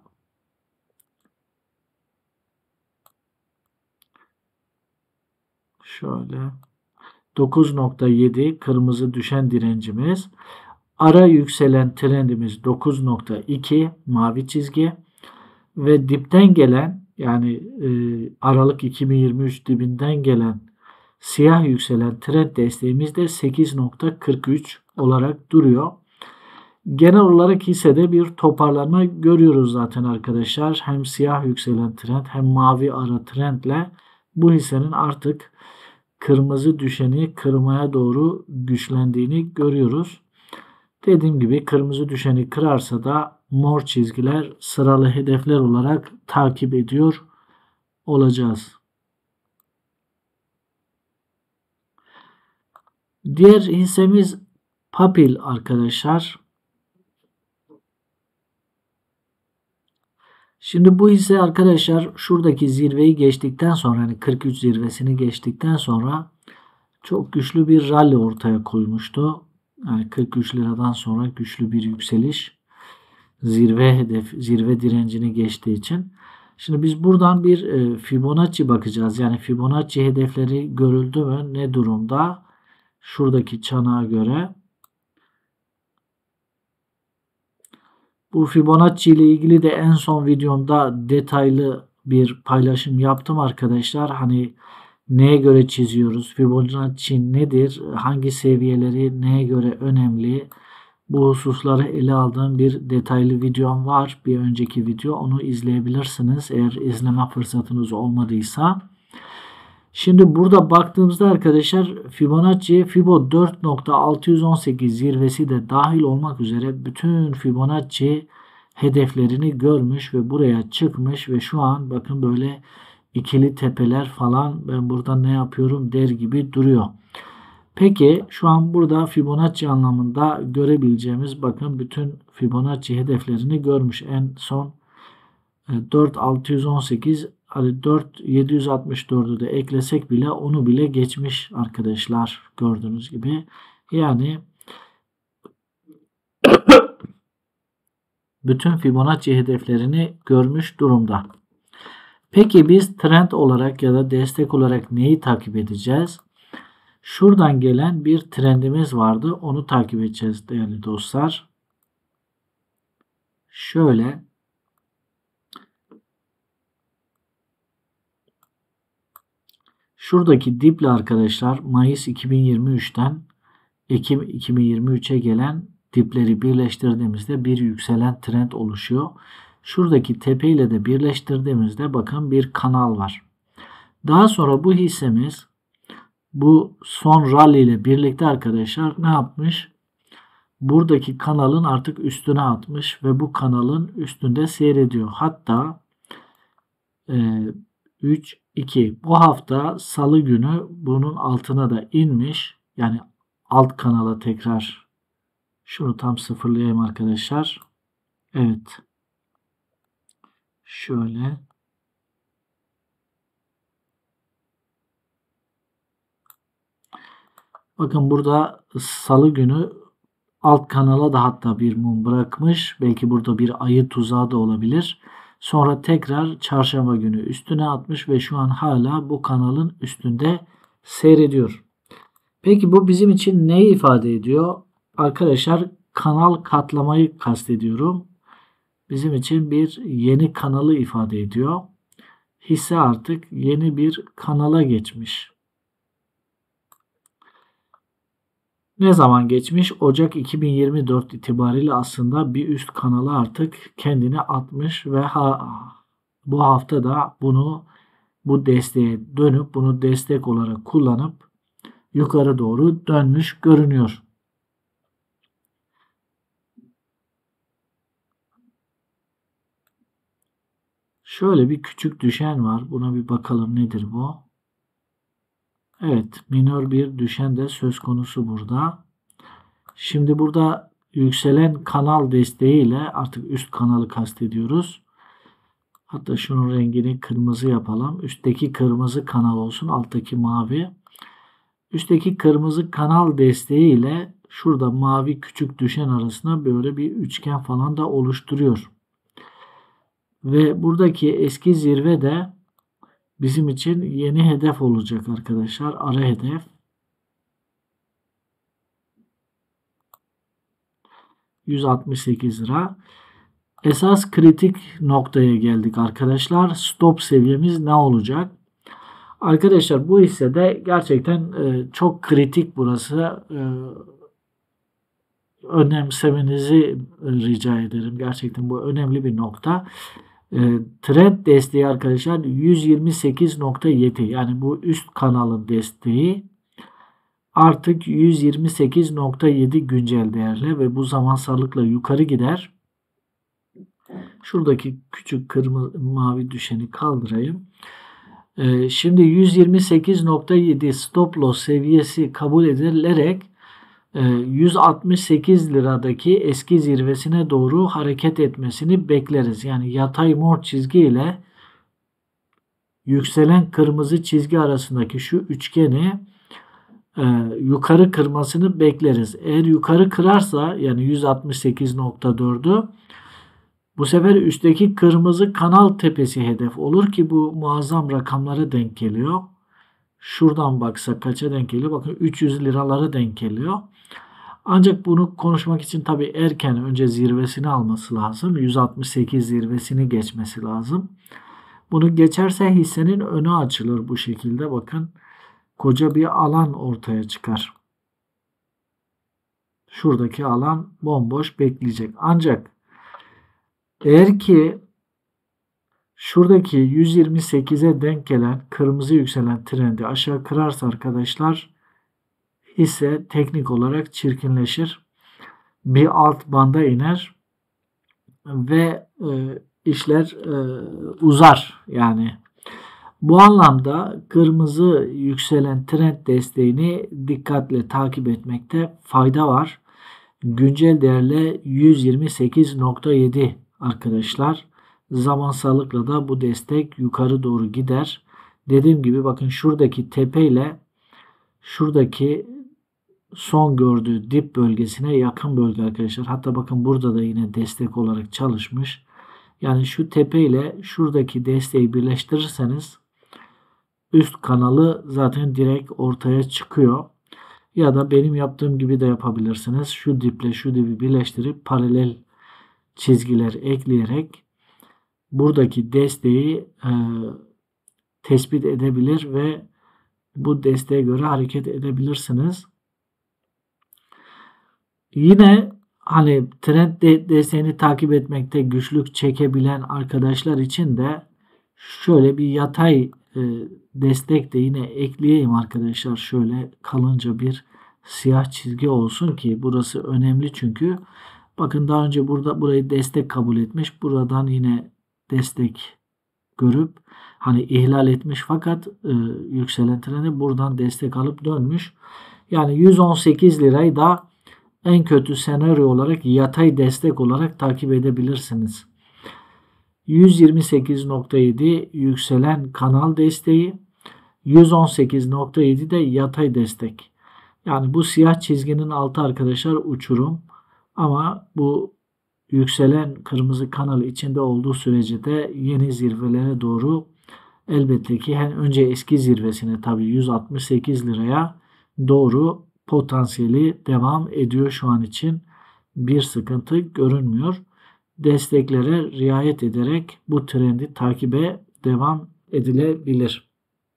şöyle dokuz nokta yedi kırmızı düşen direncimiz. Ara yükselen trendimiz dokuz nokta iki mavi çizgi ve dipten gelen yani e, Aralık iki bin yirmi üç dibinden gelen siyah yükselen trend desteğimiz de sekiz nokta kırk üç olarak duruyor. Genel olarak hissede bir toparlanma görüyoruz zaten arkadaşlar. Hem siyah yükselen trend hem mavi ara trendle bu hissenin artık kırmızı düşeni kırmaya doğru güçlendiğini görüyoruz. Dediğim gibi kırmızı düşeni kırarsa da mor çizgiler sıralı hedefler olarak takip ediyor olacağız. Diğer hissemiz Papil arkadaşlar. Şimdi bu hisse arkadaşlar şuradaki zirveyi geçtikten sonra hani kırk üç zirvesini geçtikten sonra çok güçlü bir rally ortaya koymuştu. Yani kırk üç liradan sonra güçlü bir yükseliş. Zirve hedef, zirve direncini geçtiği için. Şimdi biz buradan bir Fibonacci bakacağız. Yani Fibonacci hedefleri görüldü mü? Ne durumda? Şuradaki çanağa göre. Bu Fibonacci ile ilgili de en son videomda detaylı bir paylaşım yaptım arkadaşlar. Hani neye göre çiziyoruz? Fibonacci nedir? Hangi seviyeleri neye göre önemli? Bu hususları ele aldığım bir detaylı videom var. Bir önceki video onu izleyebilirsiniz eğer izleme fırsatınız olmadıysa. Şimdi burada baktığımızda arkadaşlar Fibonacci Fibo dört nokta altı yüz on sekiz zirvesi de dahil olmak üzere bütün Fibonacci hedeflerini görmüş ve buraya çıkmış ve şu an bakın böyle ikili tepeler falan ben burada ne yapıyorum der gibi duruyor. Peki şu an burada Fibonacci anlamında görebileceğimiz bakın bütün Fibonacci hedeflerini görmüş. En son dört bin altı yüz on sekiz Hani dört yedi yüz altmış dördü de eklesek bile onu bile geçmiş arkadaşlar, gördüğünüz gibi. Yani bütün Fibonacci hedeflerini görmüş durumda. Peki biz trend olarak ya da destek olarak neyi takip edeceğiz? Şuradan gelen bir trendimiz vardı. Onu takip edeceğiz değerli dostlar. Şöyle şuradaki diple arkadaşlar Mayıs iki bin yirmi üçten Ekim iki bin yirmi üçe gelen dipleri birleştirdiğimizde bir yükselen trend oluşuyor. Şuradaki tepe ile de birleştirdiğimizde bakın bir kanal var. Daha sonra bu hissemiz bu son rally ile birlikte arkadaşlar ne yapmış? Buradaki kanalın artık üstüne atmış ve bu kanalın üstünde seyrediyor. Hatta e, üç iki bu hafta salı günü bunun altına da inmiş. Yani alt kanala tekrar şunu tam sıfırlayayım arkadaşlar. Evet. Şöyle. Bakın burada salı günü alt kanala da hatta bir mum bırakmış. Belki burada bir ayı tuzağı da olabilir. Sonra tekrar çarşamba günü üstüne atmış ve şu an hala bu kanalın üstünde seyrediyor. Peki bu bizim için neyi ifade ediyor? Arkadaşlar kanal katlamayı kastediyorum. Bizim için bir yeni kanalı ifade ediyor. Hisse artık yeni bir kanala geçmiş. Ne zaman geçmiş? Ocak iki bin yirmi dört itibariyle aslında bir üst kanala artık kendini atmış ve ha, bu hafta da bunu bu desteğe dönüp bunu destek olarak kullanıp yukarı doğru dönmüş görünüyor. Şöyle bir küçük düşen var. Buna bir bakalım nedir bu? Evet, minör bir düşen de söz konusu burada. Şimdi burada yükselen kanal desteğiyle artık üst kanalı kastediyoruz. Hatta şunun rengini kırmızı yapalım. Üstteki kırmızı kanal olsun, alttaki mavi. Üstteki kırmızı kanal desteğiyle şurada mavi küçük düşen arasında böyle bir üçgen falan da oluşturuyor. Ve buradaki eski zirve de bizim için yeni hedef olacak arkadaşlar. Ara hedef. yüz altmış sekiz lira. Esas kritik noktaya geldik arkadaşlar. Stop seviyemiz ne olacak? Arkadaşlar bu hissede gerçekten e, çok kritik burası. E, önemsemenizi rica ederim. Gerçekten bu önemli bir nokta. E, trend desteği arkadaşlar yüz yirmi sekiz nokta yedi. Yani bu üst kanalın desteği artık yüz yirmi sekiz nokta yedi güncel değerle ve bu zamansallıkla yukarı gider. Şuradaki küçük kırmızı mavi düşeni kaldırayım. Ee, şimdi yüz yirmi sekiz nokta yedi stop loss seviyesi kabul edilerek e, yüz altmış sekiz liradaki eski zirvesine doğru hareket etmesini bekleriz. Yani yatay mor çizgi ile yükselen kırmızı çizgi arasındaki şu üçgeni e, yukarı kırmasını bekleriz. Eğer yukarı kırarsa yani yüz altmış sekiz nokta dördü bu sefer üstteki kırmızı kanal tepesi hedef olur ki bu muazzam rakamlara denk geliyor. Şuradan baksak kaça denk geliyor? Bakın üç yüz liralara denk geliyor. Ancak bunu konuşmak için tabii erken önce zirvesini alması lazım. yüz altmış sekiz zirvesini geçmesi lazım. Bunu geçerse hissenin önü açılır bu şekilde. Bakın koca bir alan ortaya çıkar. Şuradaki alan bomboş bekleyecek. Ancak eğer ki şuradaki yüz yirmi sekize denk gelen kırmızı yükselen trendi aşağı kırarsa arkadaşlar hisse teknik olarak çirkinleşir. Bir alt banda iner ve e, işler e, uzar yani. Bu anlamda kırmızı yükselen trend desteğini dikkatle takip etmekte fayda var. Güncel değerle yüz yirmi sekiz nokta yedi arkadaşlar. Zamansallıkla da bu destek yukarı doğru gider. Dediğim gibi bakın şuradaki tepe ile şuradaki son gördüğü dip bölgesine yakın bölge arkadaşlar. Hatta bakın burada da yine destek olarak çalışmış. Yani şu tepe ile şuradaki desteği birleştirirseniz üst kanalı zaten direkt ortaya çıkıyor. Ya da benim yaptığım gibi de yapabilirsiniz. Şu diple şu dibi birleştirip paralel çizgiler ekleyerek buradaki desteği e, tespit edebilir ve bu desteğe göre hareket edebilirsiniz. Yine hani trend de desteğini takip etmekte güçlük çekebilen arkadaşlar için de şöyle bir yatay e, destek de yine ekleyeyim arkadaşlar. Şöyle kalınca bir siyah çizgi olsun ki burası önemli çünkü. Bakın daha önce burada burayı destek kabul etmiş. Buradan yine destek görüp hani ihlal etmiş fakat e, yükselen trendi buradan destek alıp dönmüş. Yani yüz on sekiz lirayı da en kötü senaryo olarak yatay destek olarak takip edebilirsiniz. yüz yirmi sekiz nokta yedi yükselen kanal desteği, yüz on sekiz nokta yedi de yatay destek. Yani bu siyah çizginin altı arkadaşlar uçurum ama bu yükselen kırmızı kanal içinde olduğu sürece de yeni zirvelere doğru elbette ki hem önce eski zirvesine tabii yüz altmış sekiz liraya doğru potansiyeli devam ediyor şu an için. Bir sıkıntı görünmüyor. Desteklere riayet ederek bu trendi takibe devam edilebilir.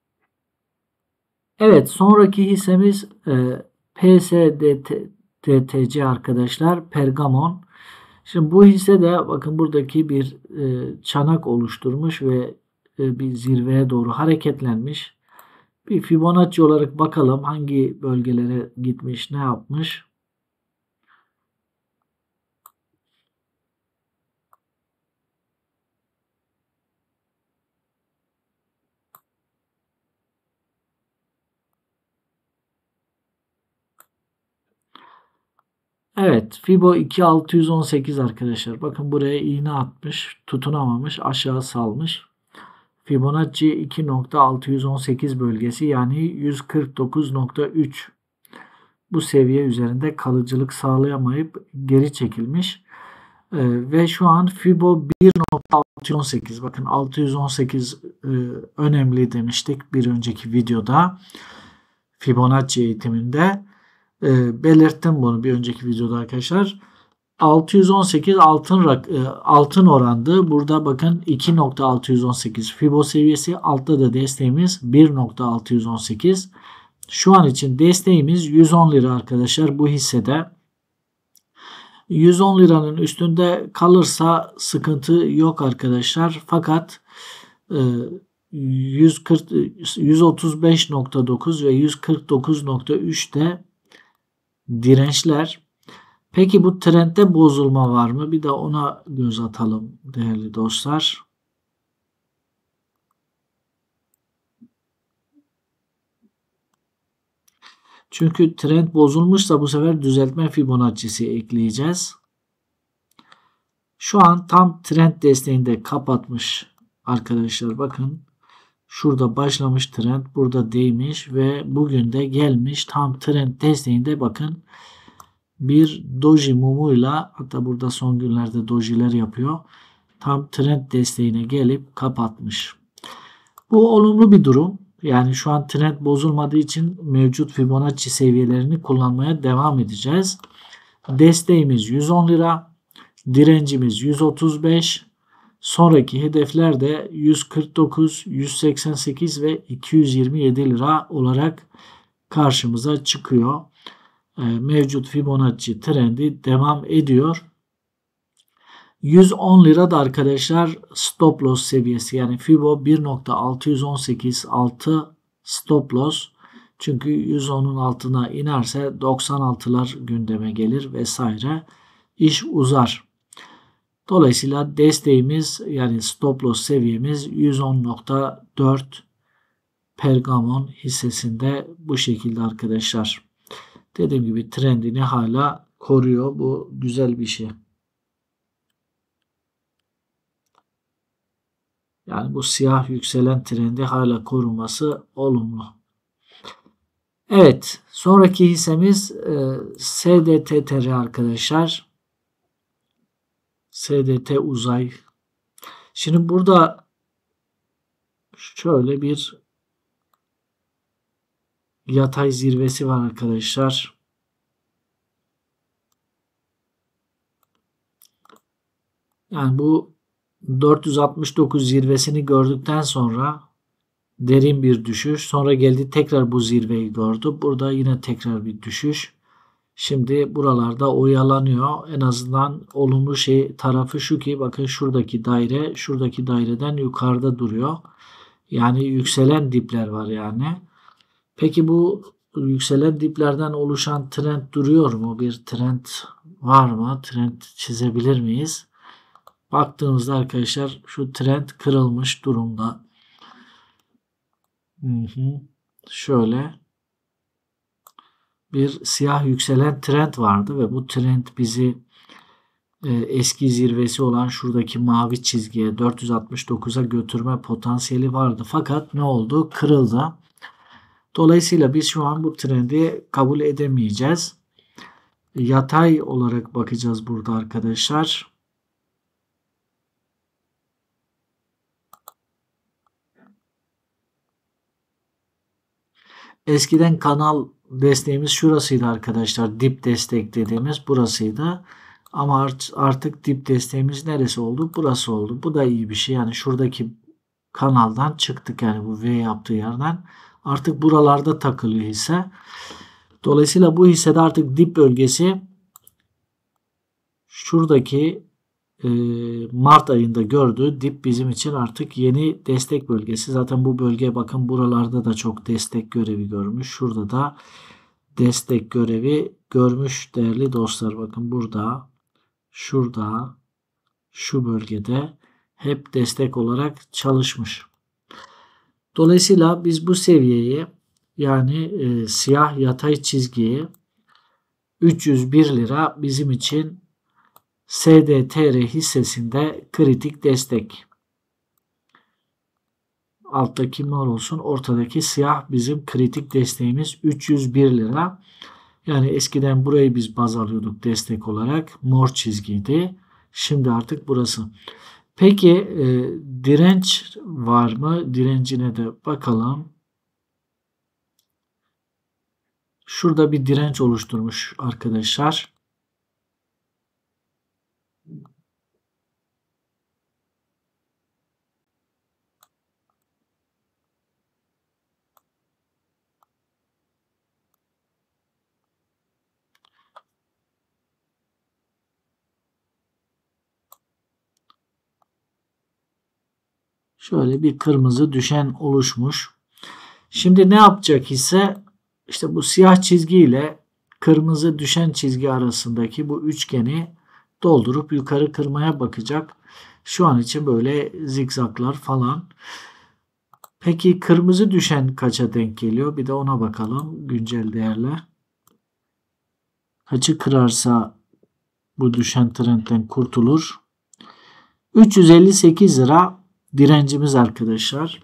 Evet, sonraki hissemiz e, P S D T C arkadaşlar, Pergamon. Şimdi bu hisse de bakın buradaki bir e, çanak oluşturmuş ve e, bir zirveye doğru hareketlenmiş. Bir Fibonacci olarak bakalım hangi bölgelere gitmiş, ne yapmış. Evet, Fibo iki bin altı yüz on sekiz arkadaşlar. Bakın buraya iğne atmış, tutunamamış, aşağı salmış. Fibonacci iki bin altı yüz on sekiz bölgesi yani yüz kırk dokuz nokta üç. Bu seviye üzerinde kalıcılık sağlayamayıp geri çekilmiş. Ee, ve şu an Fibo bir nokta altı yüz on sekiz. Bakın altı yüz on sekiz e, önemli demiştik bir önceki videoda. Fibonacci eğitiminde e, belirttim bunu bir önceki videoda arkadaşlar. altı yüz on sekiz altın e, altın orandı. Burada bakın iki nokta altı yüz on sekiz Fibo seviyesi. Altta da desteğimiz bir nokta altı yüz on sekiz. Şu an için desteğimiz yüz on lira arkadaşlar bu hissede. yüz on liranın üstünde kalırsa sıkıntı yok arkadaşlar. Fakat yüz kırk, yüz otuz beş nokta dokuz ve yüz kırk dokuz nokta üçte dirençler. Peki bu trendde bozulma var mı? Bir de ona göz atalım değerli dostlar. Çünkü trend bozulmuşsa bu sefer düzeltme Fibonacci'si ekleyeceğiz. Şu an tam trend desteğinde kapatmış arkadaşlar. Bakın şurada başlamış trend, burada değmiş ve bugün de gelmiş tam trend desteğinde. Bakın bir doji mumuyla, hatta burada son günlerde dojiler yapıyor. Tam trend desteğine gelip kapatmış. Bu olumlu bir durum. Yani şu an trend bozulmadığı için mevcut Fibonacci seviyelerini kullanmaya devam edeceğiz. Desteğimiz yüz on lira. Direncimiz yüz otuz beş. Sonraki hedefler de yüz kırk dokuz, yüz seksen sekiz ve iki yüz yirmi yedi lira olarak karşımıza çıkıyor. Mevcut Fibonacci trendi devam ediyor. yüz on lira da arkadaşlar stop loss seviyesi, yani Fibo bir nokta altı yüz on sekiz altı stop loss. Çünkü yüz onun altına inerse doksan altılar gündeme gelir vesaire. İş uzar. Dolayısıyla desteğimiz yani stop loss seviyemiz yüz on nokta dört Pergamon hissesinde bu şekilde arkadaşlar. Dediğim gibi trendini hala koruyor. Bu güzel bir şey. Yani bu siyah yükselen trendi hala korunması olumlu. Evet, sonraki hissemiz e, S D T T R arkadaşlar. S D T Uzay. Şimdi burada şöyle bir yatay zirvesi var arkadaşlar. Yani bu dört yüz altmış dokuz zirvesini gördükten sonra derin bir düşüş. Sonra geldi tekrar bu zirveyi gördü. Burada yine tekrar bir düşüş. Şimdi buralarda oyalanıyor. En azından olumlu şey tarafı şu ki bakın şuradaki daire şuradaki daireden yukarıda duruyor. Yani yükselen dipler var yani. Peki bu yükselen diplerden oluşan trend duruyor mu? Bir trend var mı? Trend çizebilir miyiz? Baktığımızda arkadaşlar şu trend kırılmış durumda. Hı hı. Şöyle bir siyah yükselen trend vardı ve bu trend bizi e, eski zirvesi olan şuradaki mavi çizgiye dört yüz altmış dokuza götürme potansiyeli vardı. Fakat ne oldu? Kırıldı. Dolayısıyla biz şu an bu trendi kabul edemeyeceğiz. Yatay olarak bakacağız burada arkadaşlar. Eskiden kanal desteğimiz şurasıydı arkadaşlar. Dip destek dediğimiz burasıydı. Ama artık dip desteğimiz neresi oldu? Burası oldu. Bu da iyi bir şey. Yani şuradaki kanaldan çıktık. Yani bu V yaptığı yerden. Artık buralarda takılıyor hisse. Dolayısıyla bu hissede artık dip bölgesi şuradaki e, Mart ayında gördüğü dip bizim için artık yeni destek bölgesi. Zaten bu bölge bakın buralarda da çok destek görevi görmüş. Şurada da destek görevi görmüş değerli dostlar. Bakın burada, şurada, şu bölgede hep destek olarak çalışmış. Dolayısıyla biz bu seviyeyi yani e, siyah yatay çizgiyi üç yüz bir lira bizim için S D T R hissesinde kritik destek. Alttaki mor olsun, ortadaki siyah bizim kritik desteğimiz üç yüz bir lira. Yani eskiden burayı biz baz alıyorduk destek olarak. Mor çizgiydi. Şimdi artık burası. Peki e, direnç var mı? Direncine de bakalım. Şurada bir direnç oluşturmuş arkadaşlar. Şöyle bir kırmızı düşen oluşmuş. Şimdi ne yapacak hisse? İşte bu siyah çizgi ile kırmızı düşen çizgi arasındaki bu üçgeni doldurup yukarı kırmaya bakacak. Şu an için böyle zikzaklar falan. Peki kırmızı düşen kaça denk geliyor? Bir de ona bakalım güncel değerle. Kaçı kırarsa bu düşen trendten kurtulur? üç yüz elli sekiz lira direncimiz arkadaşlar.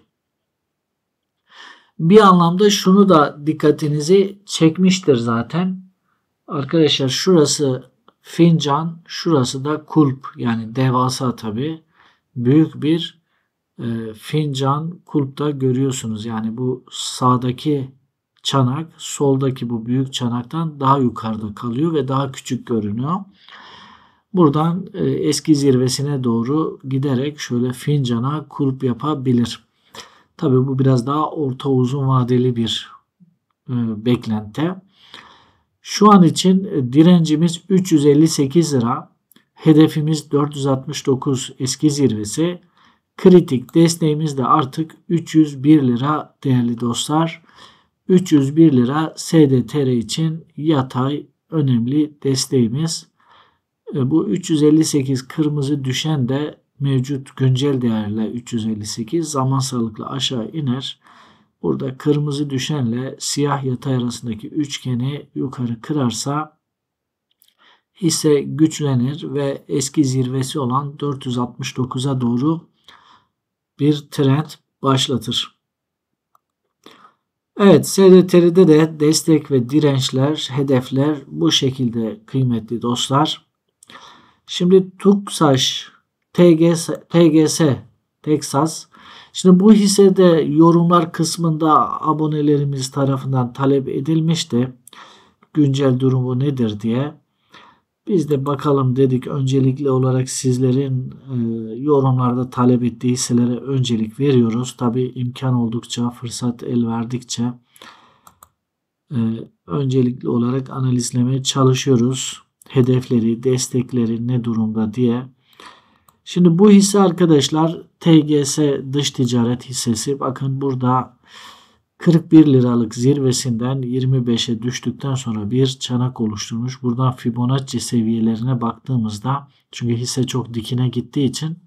Bir anlamda şunu da dikkatinizi çekmiştir zaten. Arkadaşlar şurası fincan, şurası da kulp. Yani devasa tabi. Büyük bir e, fincan kulpta görüyorsunuz. Yani bu sağdaki çanak soldaki bu büyük çanaktan daha yukarıda kalıyor ve daha küçük görünüyor. Buradan e, eski zirvesine doğru giderek şöyle fincana kulp yapabilir. Tabii bu biraz daha orta uzun vadeli bir e, beklenti. Şu an için direncimiz üç yüz elli sekiz lira. Hedefimiz dört yüz altmış dokuz eski zirvesi. Kritik desteğimiz de artık üç yüz bir lira değerli dostlar. üç yüz bir lira S D T R için yatay önemli desteğimiz. Bu üç yüz elli sekiz kırmızı düşen de mevcut güncel değerle üç yüz elli sekiz zamansallıkla aşağı iner. Burada kırmızı düşenle siyah yatay arasındaki üçgeni yukarı kırarsa hisse güçlenir ve eski zirvesi olan dört yüz altmış dokuza doğru bir trend başlatır. Evet, S D T R'de de destek ve dirençler, hedefler bu şekilde kıymetli dostlar. Şimdi TUKSAŞ, T G S, T G S, Texas. Şimdi bu hissede yorumlar kısmında abonelerimiz tarafından talep edilmişti. Güncel durumu nedir diye. Biz de bakalım dedik. Öncelikli olarak sizlerin e, yorumlarda talep ettiği hisselere öncelik veriyoruz. Tabi imkan oldukça, fırsat el verdikçe e, öncelikli olarak analizlemeye çalışıyoruz. Hedefleri, destekleri ne durumda diye. Şimdi bu hisse arkadaşlar T G S dış ticaret hissesi. Bakın burada kırk bir liralık zirvesinden yirmi beşe düştükten sonra bir çanak oluşturmuş. Buradan Fibonacci seviyelerine baktığımızda, çünkü hisse çok dikine gittiği için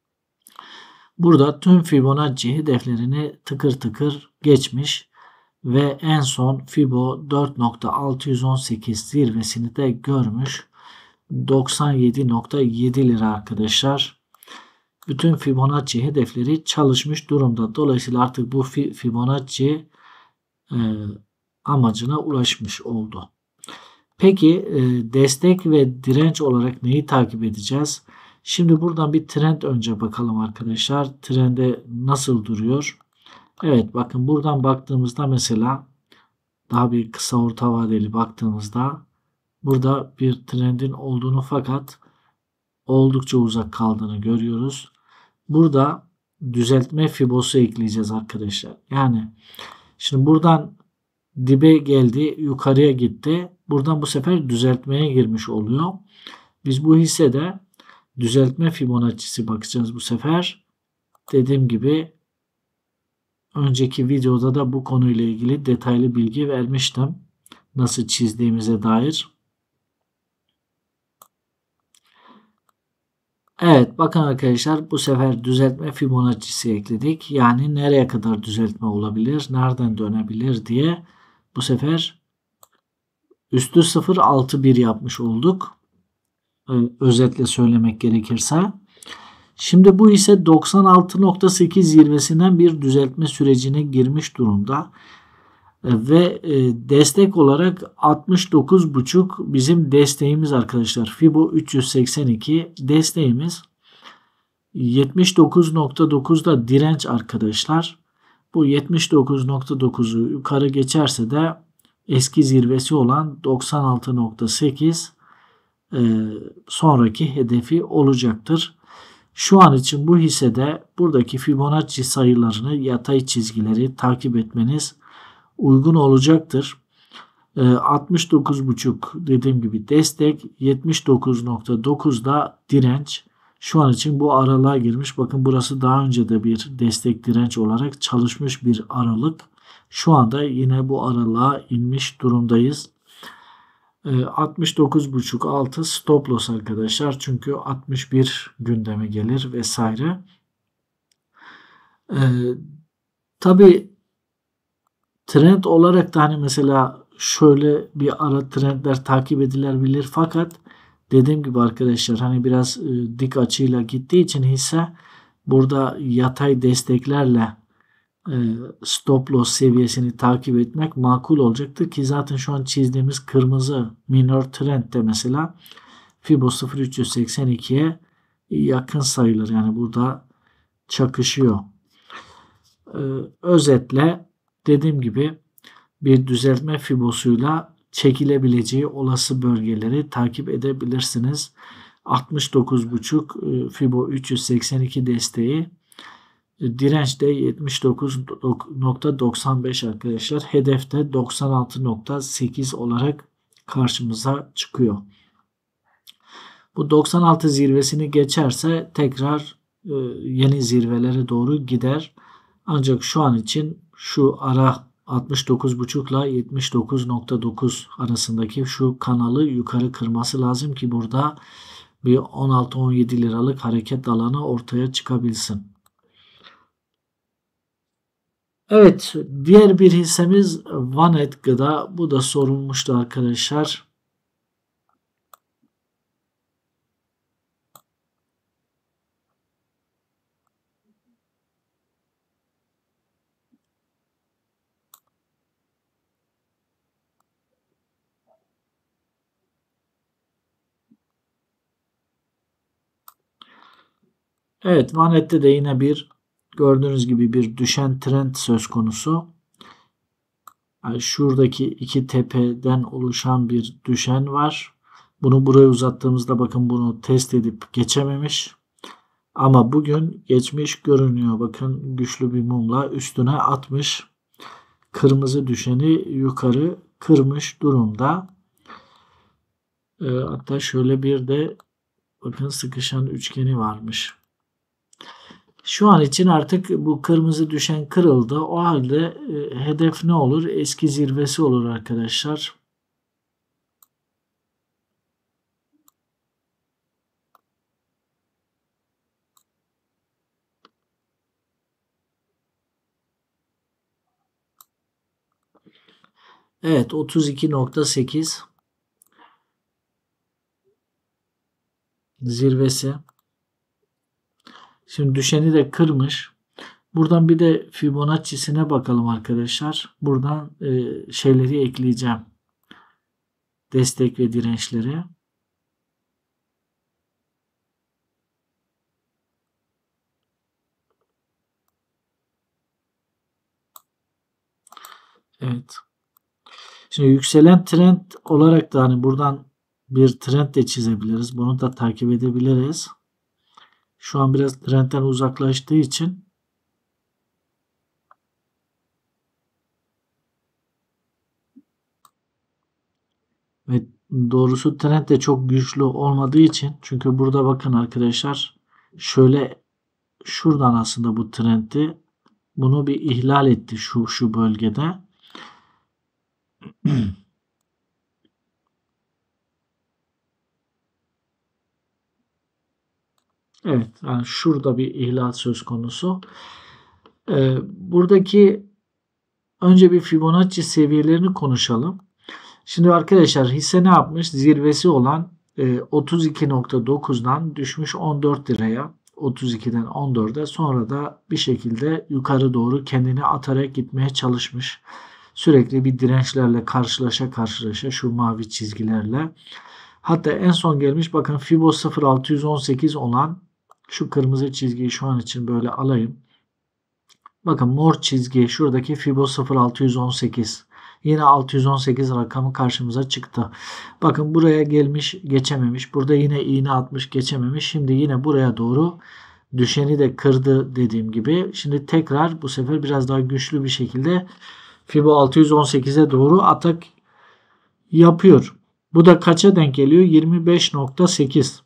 burada tüm Fibonacci hedeflerini tıkır tıkır geçmiş ve en son Fibo dört nokta altı yüz on sekiz zirvesini de görmüş. doksan yedi nokta yedi lira arkadaşlar. Bütün Fibonacci hedefleri çalışmış durumda. Dolayısıyla artık bu Fibonacci e, amacına ulaşmış oldu. Peki e, destek ve direnç olarak neyi takip edeceğiz? Şimdi buradan bir trend önce bakalım arkadaşlar. Trende nasıl duruyor? Evet, bakın buradan baktığımızda mesela daha bir kısa orta vadeli baktığımızda burada bir trendin olduğunu fakat oldukça uzak kaldığını görüyoruz. Burada düzeltme fibosu ekleyeceğiz arkadaşlar. Yani şimdi buradan dibe geldi, yukarıya gitti. Buradan bu sefer düzeltmeye girmiş oluyor. Biz bu hissede düzeltme Fibonacci'si bakacağız bu sefer. Dediğim gibi önceki videoda da bu konuyla ilgili detaylı bilgi vermiştim. Nasıl çizdiğimize dair. Evet, bakın arkadaşlar bu sefer düzeltme Fibonacci'si ekledik. Yani nereye kadar düzeltme olabilir, nereden dönebilir diye bu sefer üstü sıfır altı bir yapmış olduk. Özetle söylemek gerekirse. Şimdi bu ise doksan altı nokta sekiz zirvesinden bir düzeltme sürecine girmiş durumda. Ve destek olarak altmış dokuz buçuk bizim desteğimiz arkadaşlar. Fibo üç yüz seksen iki desteğimiz. yetmiş dokuz nokta dokuzda direnç arkadaşlar. Bu yetmiş dokuz nokta dokuzu yukarı geçerse de eski zirvesi olan doksan altı nokta sekiz e, sonraki hedefi olacaktır. Şu an için bu hissede buradaki Fibonacci sayılarını, yatay çizgileri takip etmeniz uygun olacaktır. E, altmış dokuz buçuk dediğim gibi destek, yetmiş dokuz nokta dokuzda direnç. Şu an için bu aralığa girmiş. Bakın burası daha önce de bir destek direnç olarak çalışmış bir aralık. Şu anda yine bu aralığa inmiş durumdayız. altmış dokuz buçuk altı stop loss arkadaşlar. Çünkü altmış bir gündeme gelir vesaire. Ee, Tabi trend olarak da hani mesela şöyle bir ara trendler takip edilebilir. Fakat dediğim gibi arkadaşlar hani biraz e, dik açıyla gittiği için hisse burada yatay desteklerle e, stop loss seviyesini takip etmek makul olacaktır ki zaten şu an çizdiğimiz kırmızı minor trend de mesela Fibo sıfır üç yüz seksen ikiye yakın sayılır. Yani burada çakışıyor. E, özetle dediğim gibi bir düzeltme fibosuyla çekilebileceği olası bölgeleri takip edebilirsiniz. altmış dokuz buçuk Fibo üç yüz seksen iki desteği, direnç de yetmiş dokuz nokta doksan beş arkadaşlar. Hedef de doksan altı nokta sekiz olarak karşımıza çıkıyor. Bu doksan altı zirvesini geçerse tekrar yeni zirvelere doğru gider. Ancak şu an için şu ara altmış dokuz buçuk ile yetmiş dokuz nokta dokuz arasındaki şu kanalı yukarı kırması lazım ki burada bir on altı on yedi liralık hareket alanı ortaya çıkabilsin. Evet, diğer bir hissemiz Vanet Gıda. Bu da sorulmuştu arkadaşlar. Evet, Vanet'te de yine bir gördüğünüz gibi bir düşen trend söz konusu. Yani şuradaki iki tepeden oluşan bir düşen var. Bunu buraya uzattığımızda bakın bunu test edip geçememiş. Ama bugün geçmiş görünüyor. Bakın güçlü bir mumla üstüne atmış. Kırmızı düşeni yukarı kırmış durumda. E, hatta şöyle bir de bakın sıkışan üçgeni varmış. Şu an için artık bu kırmızı düşen kırıldı. O halde e, hedef ne olur? Eski zirvesi olur arkadaşlar. Evet, otuz iki nokta sekiz zirvesi. Şimdi düşeni de kırmış. Buradan bir de Fibonacci'sine bakalım arkadaşlar. Buradan e, şeyleri ekleyeceğim. Destek ve dirençleri. Evet. Şimdi yükselen trend olarak da hani buradan bir trend de çizebiliriz. Bunu da takip edebiliriz. Şu an biraz trendten uzaklaştığı için ve doğrusu trend de çok güçlü olmadığı için, çünkü burada bakın arkadaşlar şöyle şuradan aslında bu trendi bunu bir ihlal etti şu şu bölgede. Evet, yani şurada bir ihlal söz konusu. Ee, buradaki önce bir Fibonacci seviyelerini konuşalım. Şimdi arkadaşlar hisse ne yapmış? Zirvesi olan e, otuz iki nokta dokuzdan düşmüş on dört liraya. otuz ikiden on dörde, sonra da bir şekilde yukarı doğru kendini atarak gitmeye çalışmış. Sürekli bir dirençlerle karşılaşa karşılaşa şu mavi çizgilerle. Hatta en son gelmiş bakın Fibo sıfır altı yüz on sekiz olan şu kırmızı çizgiyi şu an için böyle alayım. Bakın mor çizgi şuradaki Fibo sıfır altı yüz on sekiz. Yine altı yüz on sekiz rakamı karşımıza çıktı. Bakın buraya gelmiş geçememiş. Burada yine iğne atmış geçememiş. Şimdi yine buraya doğru düşeni de kırdı dediğim gibi. Şimdi tekrar bu sefer biraz daha güçlü bir şekilde Fibo altı yüz on sekize doğru atak yapıyor. Bu da kaça denk geliyor? yirmi beş nokta sekiz.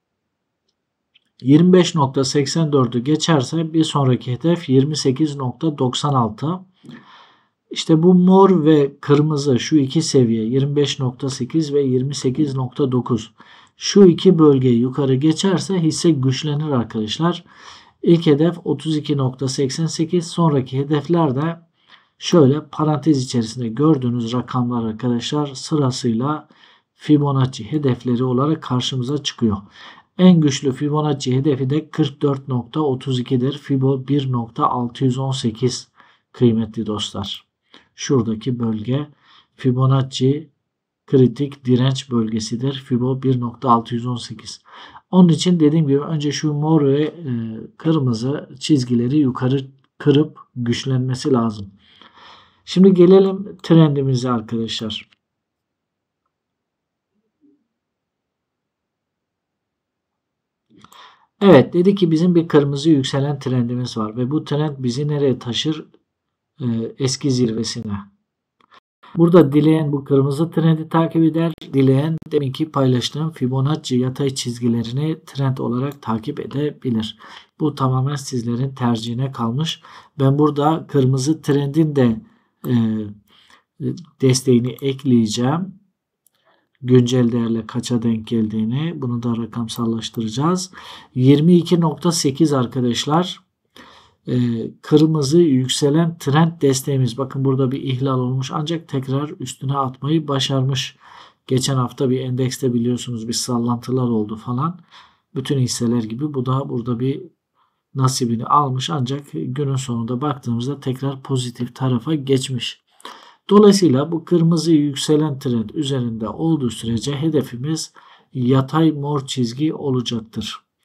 yirmi beş nokta seksen dördü geçerse bir sonraki hedef yirmi sekiz nokta doksan altı. İşte bu mor ve kırmızı şu iki seviye yirmi beş nokta sekiz ve yirmi sekiz nokta dokuz. Şu iki bölgeyi yukarı geçerse hisse güçlenir arkadaşlar. İlk hedef otuz iki nokta seksen sekiz. Sonraki hedefler de şöyle parantez içerisinde gördüğünüz rakamlar arkadaşlar sırasıyla Fibonacci hedefleri olarak karşımıza çıkıyor. En güçlü Fibonacci hedefi de kırk dört nokta otuz iki'dir. Fibo bir nokta altı yüz on sekiz kıymetli dostlar. Şuradaki bölge Fibonacci kritik direnç bölgesidir. Fibo bir nokta altı yüz on sekiz. Onun için dediğim gibi önce şu mor ve e, kırmızı çizgileri yukarı kırıp güçlenmesi lazım. Şimdi gelelim trendimize arkadaşlar. Evet, dedi ki bizim bir kırmızı yükselen trendimiz var ve bu trend bizi nereye taşır? Ee, eski zirvesine. Burada dileyen bu kırmızı trendi takip eder. Dileyen deminki paylaştığım Fibonacci yatay çizgilerini trend olarak takip edebilir. Bu tamamen sizlerin tercihine kalmış. Ben burada kırmızı trendin de e, desteğini ekleyeceğim. Güncel değerle kaça denk geldiğini, bunu da rakamsallaştıracağız. yirmi iki nokta sekiz arkadaşlar. Ee, kırmızı yükselen trend desteğimiz. Bakın burada bir ihlal olmuş ancak tekrar üstüne atmayı başarmış. Geçen hafta bir endekste biliyorsunuz bir sallantılar oldu falan. Bütün hisseler gibi bu da burada bir nasibini almış ancak günün sonunda baktığımızda tekrar pozitif tarafa geçmiş. Dolayısıyla bu kırmızı yükselen trend üzerinde olduğu sürece hedefimiz yatay mor çizgi olacaktır.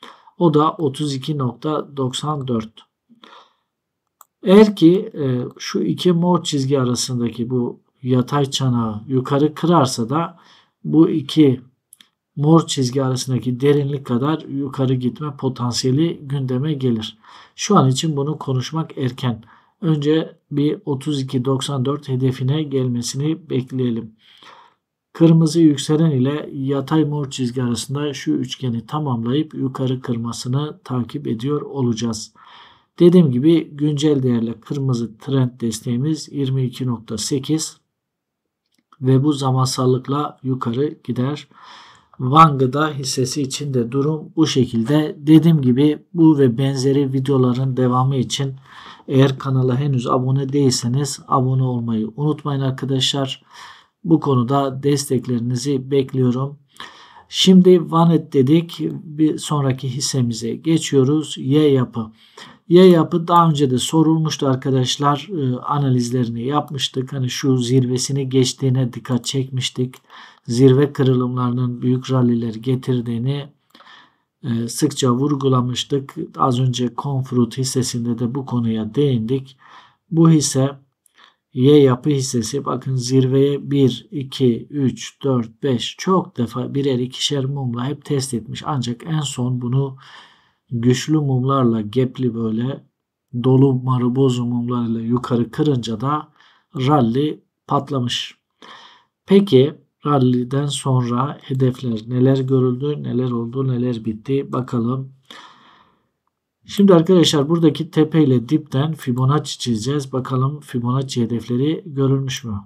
O da otuz iki nokta doksan dört. Eğer ki e, şu iki mor çizgi arasındaki bu yatay çanağı yukarı kırarsa da bu iki mor çizgi arasındaki derinlik kadar yukarı gitme potansiyeli gündeme gelir. Şu an için bunu konuşmak erken. Önce bir otuz iki doksan dört hedefine gelmesini bekleyelim. Kırmızı yükselen ile yatay mor çizgi arasında şu üçgeni tamamlayıp yukarı kırmasını takip ediyor olacağız. Dediğim gibi güncel değerle kırmızı trend desteğimiz yirmi iki nokta sekiz ve bu zamansallıkla yukarı gider. Vangıda hissesi için de durum bu şekilde. Dediğim gibi bu ve benzeri videoların devamı için eğer kanala henüz abone değilseniz abone olmayı unutmayın arkadaşlar. Bu konuda desteklerinizi bekliyorum. Şimdi Vanet dedik. Bir sonraki hissemize geçiyoruz. Y yapı. Y yapı daha önce de sorulmuştu arkadaşlar. E, analizlerini yapmıştık. Hani şu zirvesini geçtiğine dikkat çekmiştik. Zirve kırılımlarının büyük ralliler getirdiğini e, sıkça vurgulamıştık. Az önce Confruit hissesinde de bu konuya değindik. Bu hisse Y yapı hissesi bakın zirveye bir, iki, üç, dört, beş çok defa birer ikişer mumla hep test etmiş. Ancak en son bunu güçlü mumlarla gapli böyle dolu marubozu mumlarıyla yukarı kırınca da rally patlamış. Peki rally'den sonra hedefler neler görüldü, neler oldu, neler bitti bakalım. Şimdi arkadaşlar buradaki tepe ile dipten Fibonacci çizeceğiz. Bakalım Fibonacci hedefleri görülmüş mü?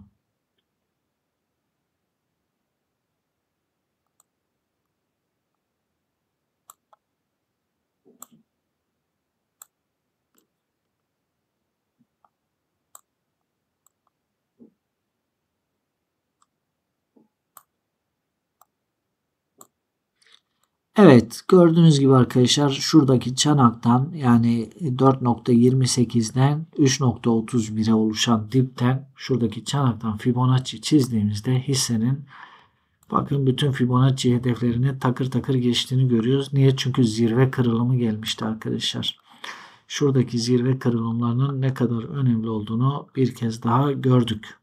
Evet, gördüğünüz gibi arkadaşlar şuradaki çanaktan yani dört nokta yirmi sekizden üç nokta otuz bire oluşan dipten şuradaki çanaktan Fibonacci çizdiğimizde hissenin bakın bütün Fibonacci hedeflerini takır takır geçtiğini görüyoruz. Niye? Çünkü zirve kırılımı gelmişti arkadaşlar. Şuradaki zirve kırılımlarının ne kadar önemli olduğunu bir kez daha gördük.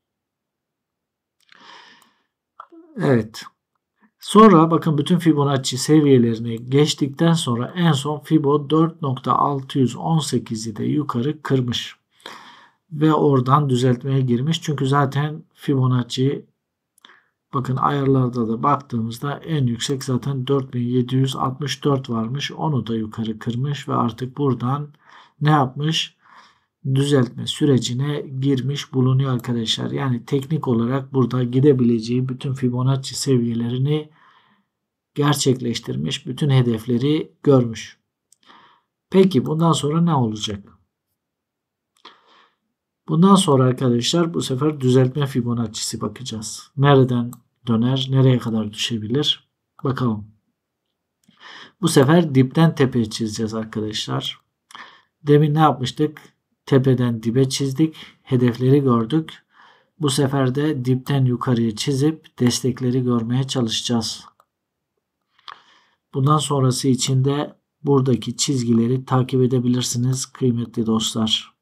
Evet. Sonra bakın bütün Fibonacci seviyelerini geçtikten sonra en son Fibo dört nokta altı yüz on sekizi de yukarı kırmış. Ve oradan düzeltmeye girmiş. Çünkü zaten Fibonacci bakın ayarlarda da baktığımızda en yüksek zaten dört bin yedi yüz altmış dört varmış. Onu da yukarı kırmış ve artık buradan ne yapmış? Düzeltme sürecine girmiş bulunuyor arkadaşlar. Yani teknik olarak burada gidebileceği bütün Fibonacci seviyelerini gerçekleştirmiş. Bütün hedefleri görmüş. Peki bundan sonra ne olacak? Bundan sonra arkadaşlar bu sefer düzeltme Fibonacci'si bakacağız. Nereden döner? Nereye kadar düşebilir? Bakalım. Bu sefer dipten tepeye çizeceğiz arkadaşlar. Demin ne yapmıştık? Tepeden dibe çizdik. Hedefleri gördük. Bu sefer de dipten yukarıya çizip destekleri görmeye çalışacağız. Bundan sonrası için de buradaki çizgileri takip edebilirsiniz kıymetli dostlar.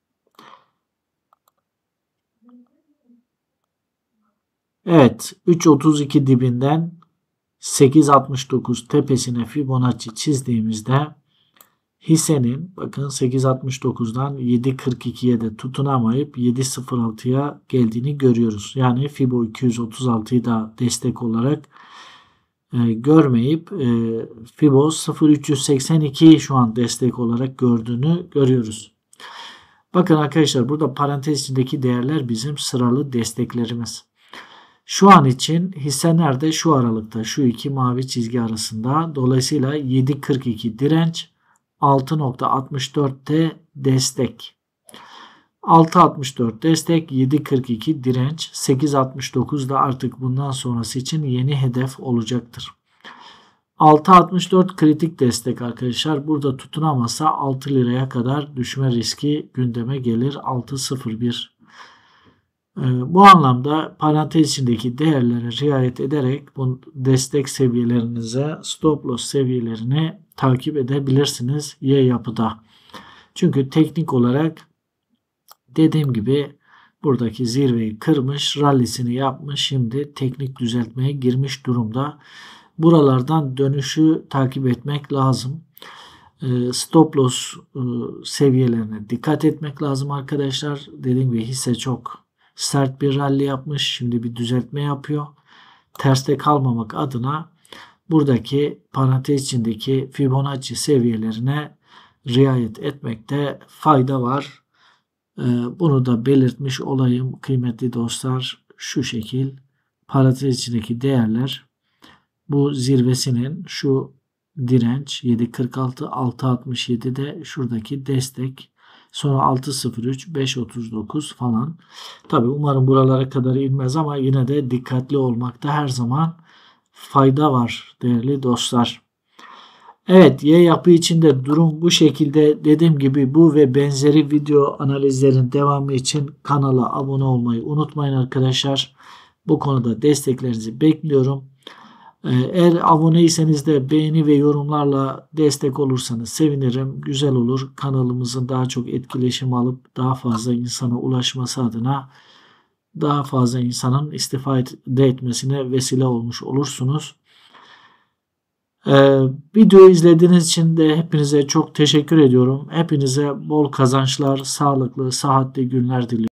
Evet, üç otuz iki dibinden sekiz altmış dokuz tepesine Fibonacci çizdiğimizde hissenin bakın sekiz altmış dokuzdan yedi kırk ikiye de tutunamayıp yedi sıfır altıya geldiğini görüyoruz. Yani Fibo iki yüz otuz altıyı da destek olarak e, görmeyip e, Fibo sıfır üç yüz seksen ikiyi şu an destek olarak gördüğünü görüyoruz. Bakın arkadaşlar burada parantez içindeki değerler bizim sıralı desteklerimiz. Şu an için hisse nerede? Şu aralıkta. Şu iki mavi çizgi arasında. Dolayısıyla yedi kırk iki direnç. altı nokta altmış dörtte destek. altı altmış dört destek. yedi kırk iki direnç. sekiz altmış dokuz da artık bundan sonrası için yeni hedef olacaktır. altı altmış dört kritik destek arkadaşlar. Burada tutunamasa altı liraya kadar düşme riski gündeme gelir. altı sıfır bir Bu anlamda parantez içindeki değerlere riayet ederek bu destek seviyelerinize, stop loss seviyelerini takip edebilirsiniz Y yapıda. Çünkü teknik olarak dediğim gibi buradaki zirveyi kırmış, rallisini yapmış. Şimdi teknik düzeltmeye girmiş durumda. Buralardan dönüşü takip etmek lazım. Stop loss seviyelerine dikkat etmek lazım arkadaşlar. Dediğim gibi hisse çok sert bir rally yapmış. Şimdi bir düzeltme yapıyor. Terste kalmamak adına buradaki parantez içindeki Fibonacci seviyelerine riayet etmekte fayda var. Bunu da belirtmiş olayım kıymetli dostlar. Şu şekil parantez içindeki değerler bu zirvesinin şu direnç yedi kırk altı altı altmış yedi de şuradaki destek, sonra altı sıfır üç beş otuz dokuz falan. Tabi umarım buralara kadar inmez ama yine de dikkatli olmakta her zaman fayda var değerli dostlar. Evet, Y yapı içinde durum bu şekilde. Dediğim gibi bu ve benzeri video analizlerin devamı için kanala abone olmayı unutmayın arkadaşlar. Bu konuda desteklerinizi bekliyorum. Eğer aboneyseniz de beğeni ve yorumlarla destek olursanız sevinirim. Güzel olur. Kanalımızın daha çok etkileşim alıp daha fazla insana ulaşması adına daha fazla insanın istifade etmesine vesile olmuş olursunuz. Ee, videoyu izlediğiniz için de hepinize çok teşekkür ediyorum. Hepinize bol kazançlar, sağlıklı, sıhhatli günler diliyorum.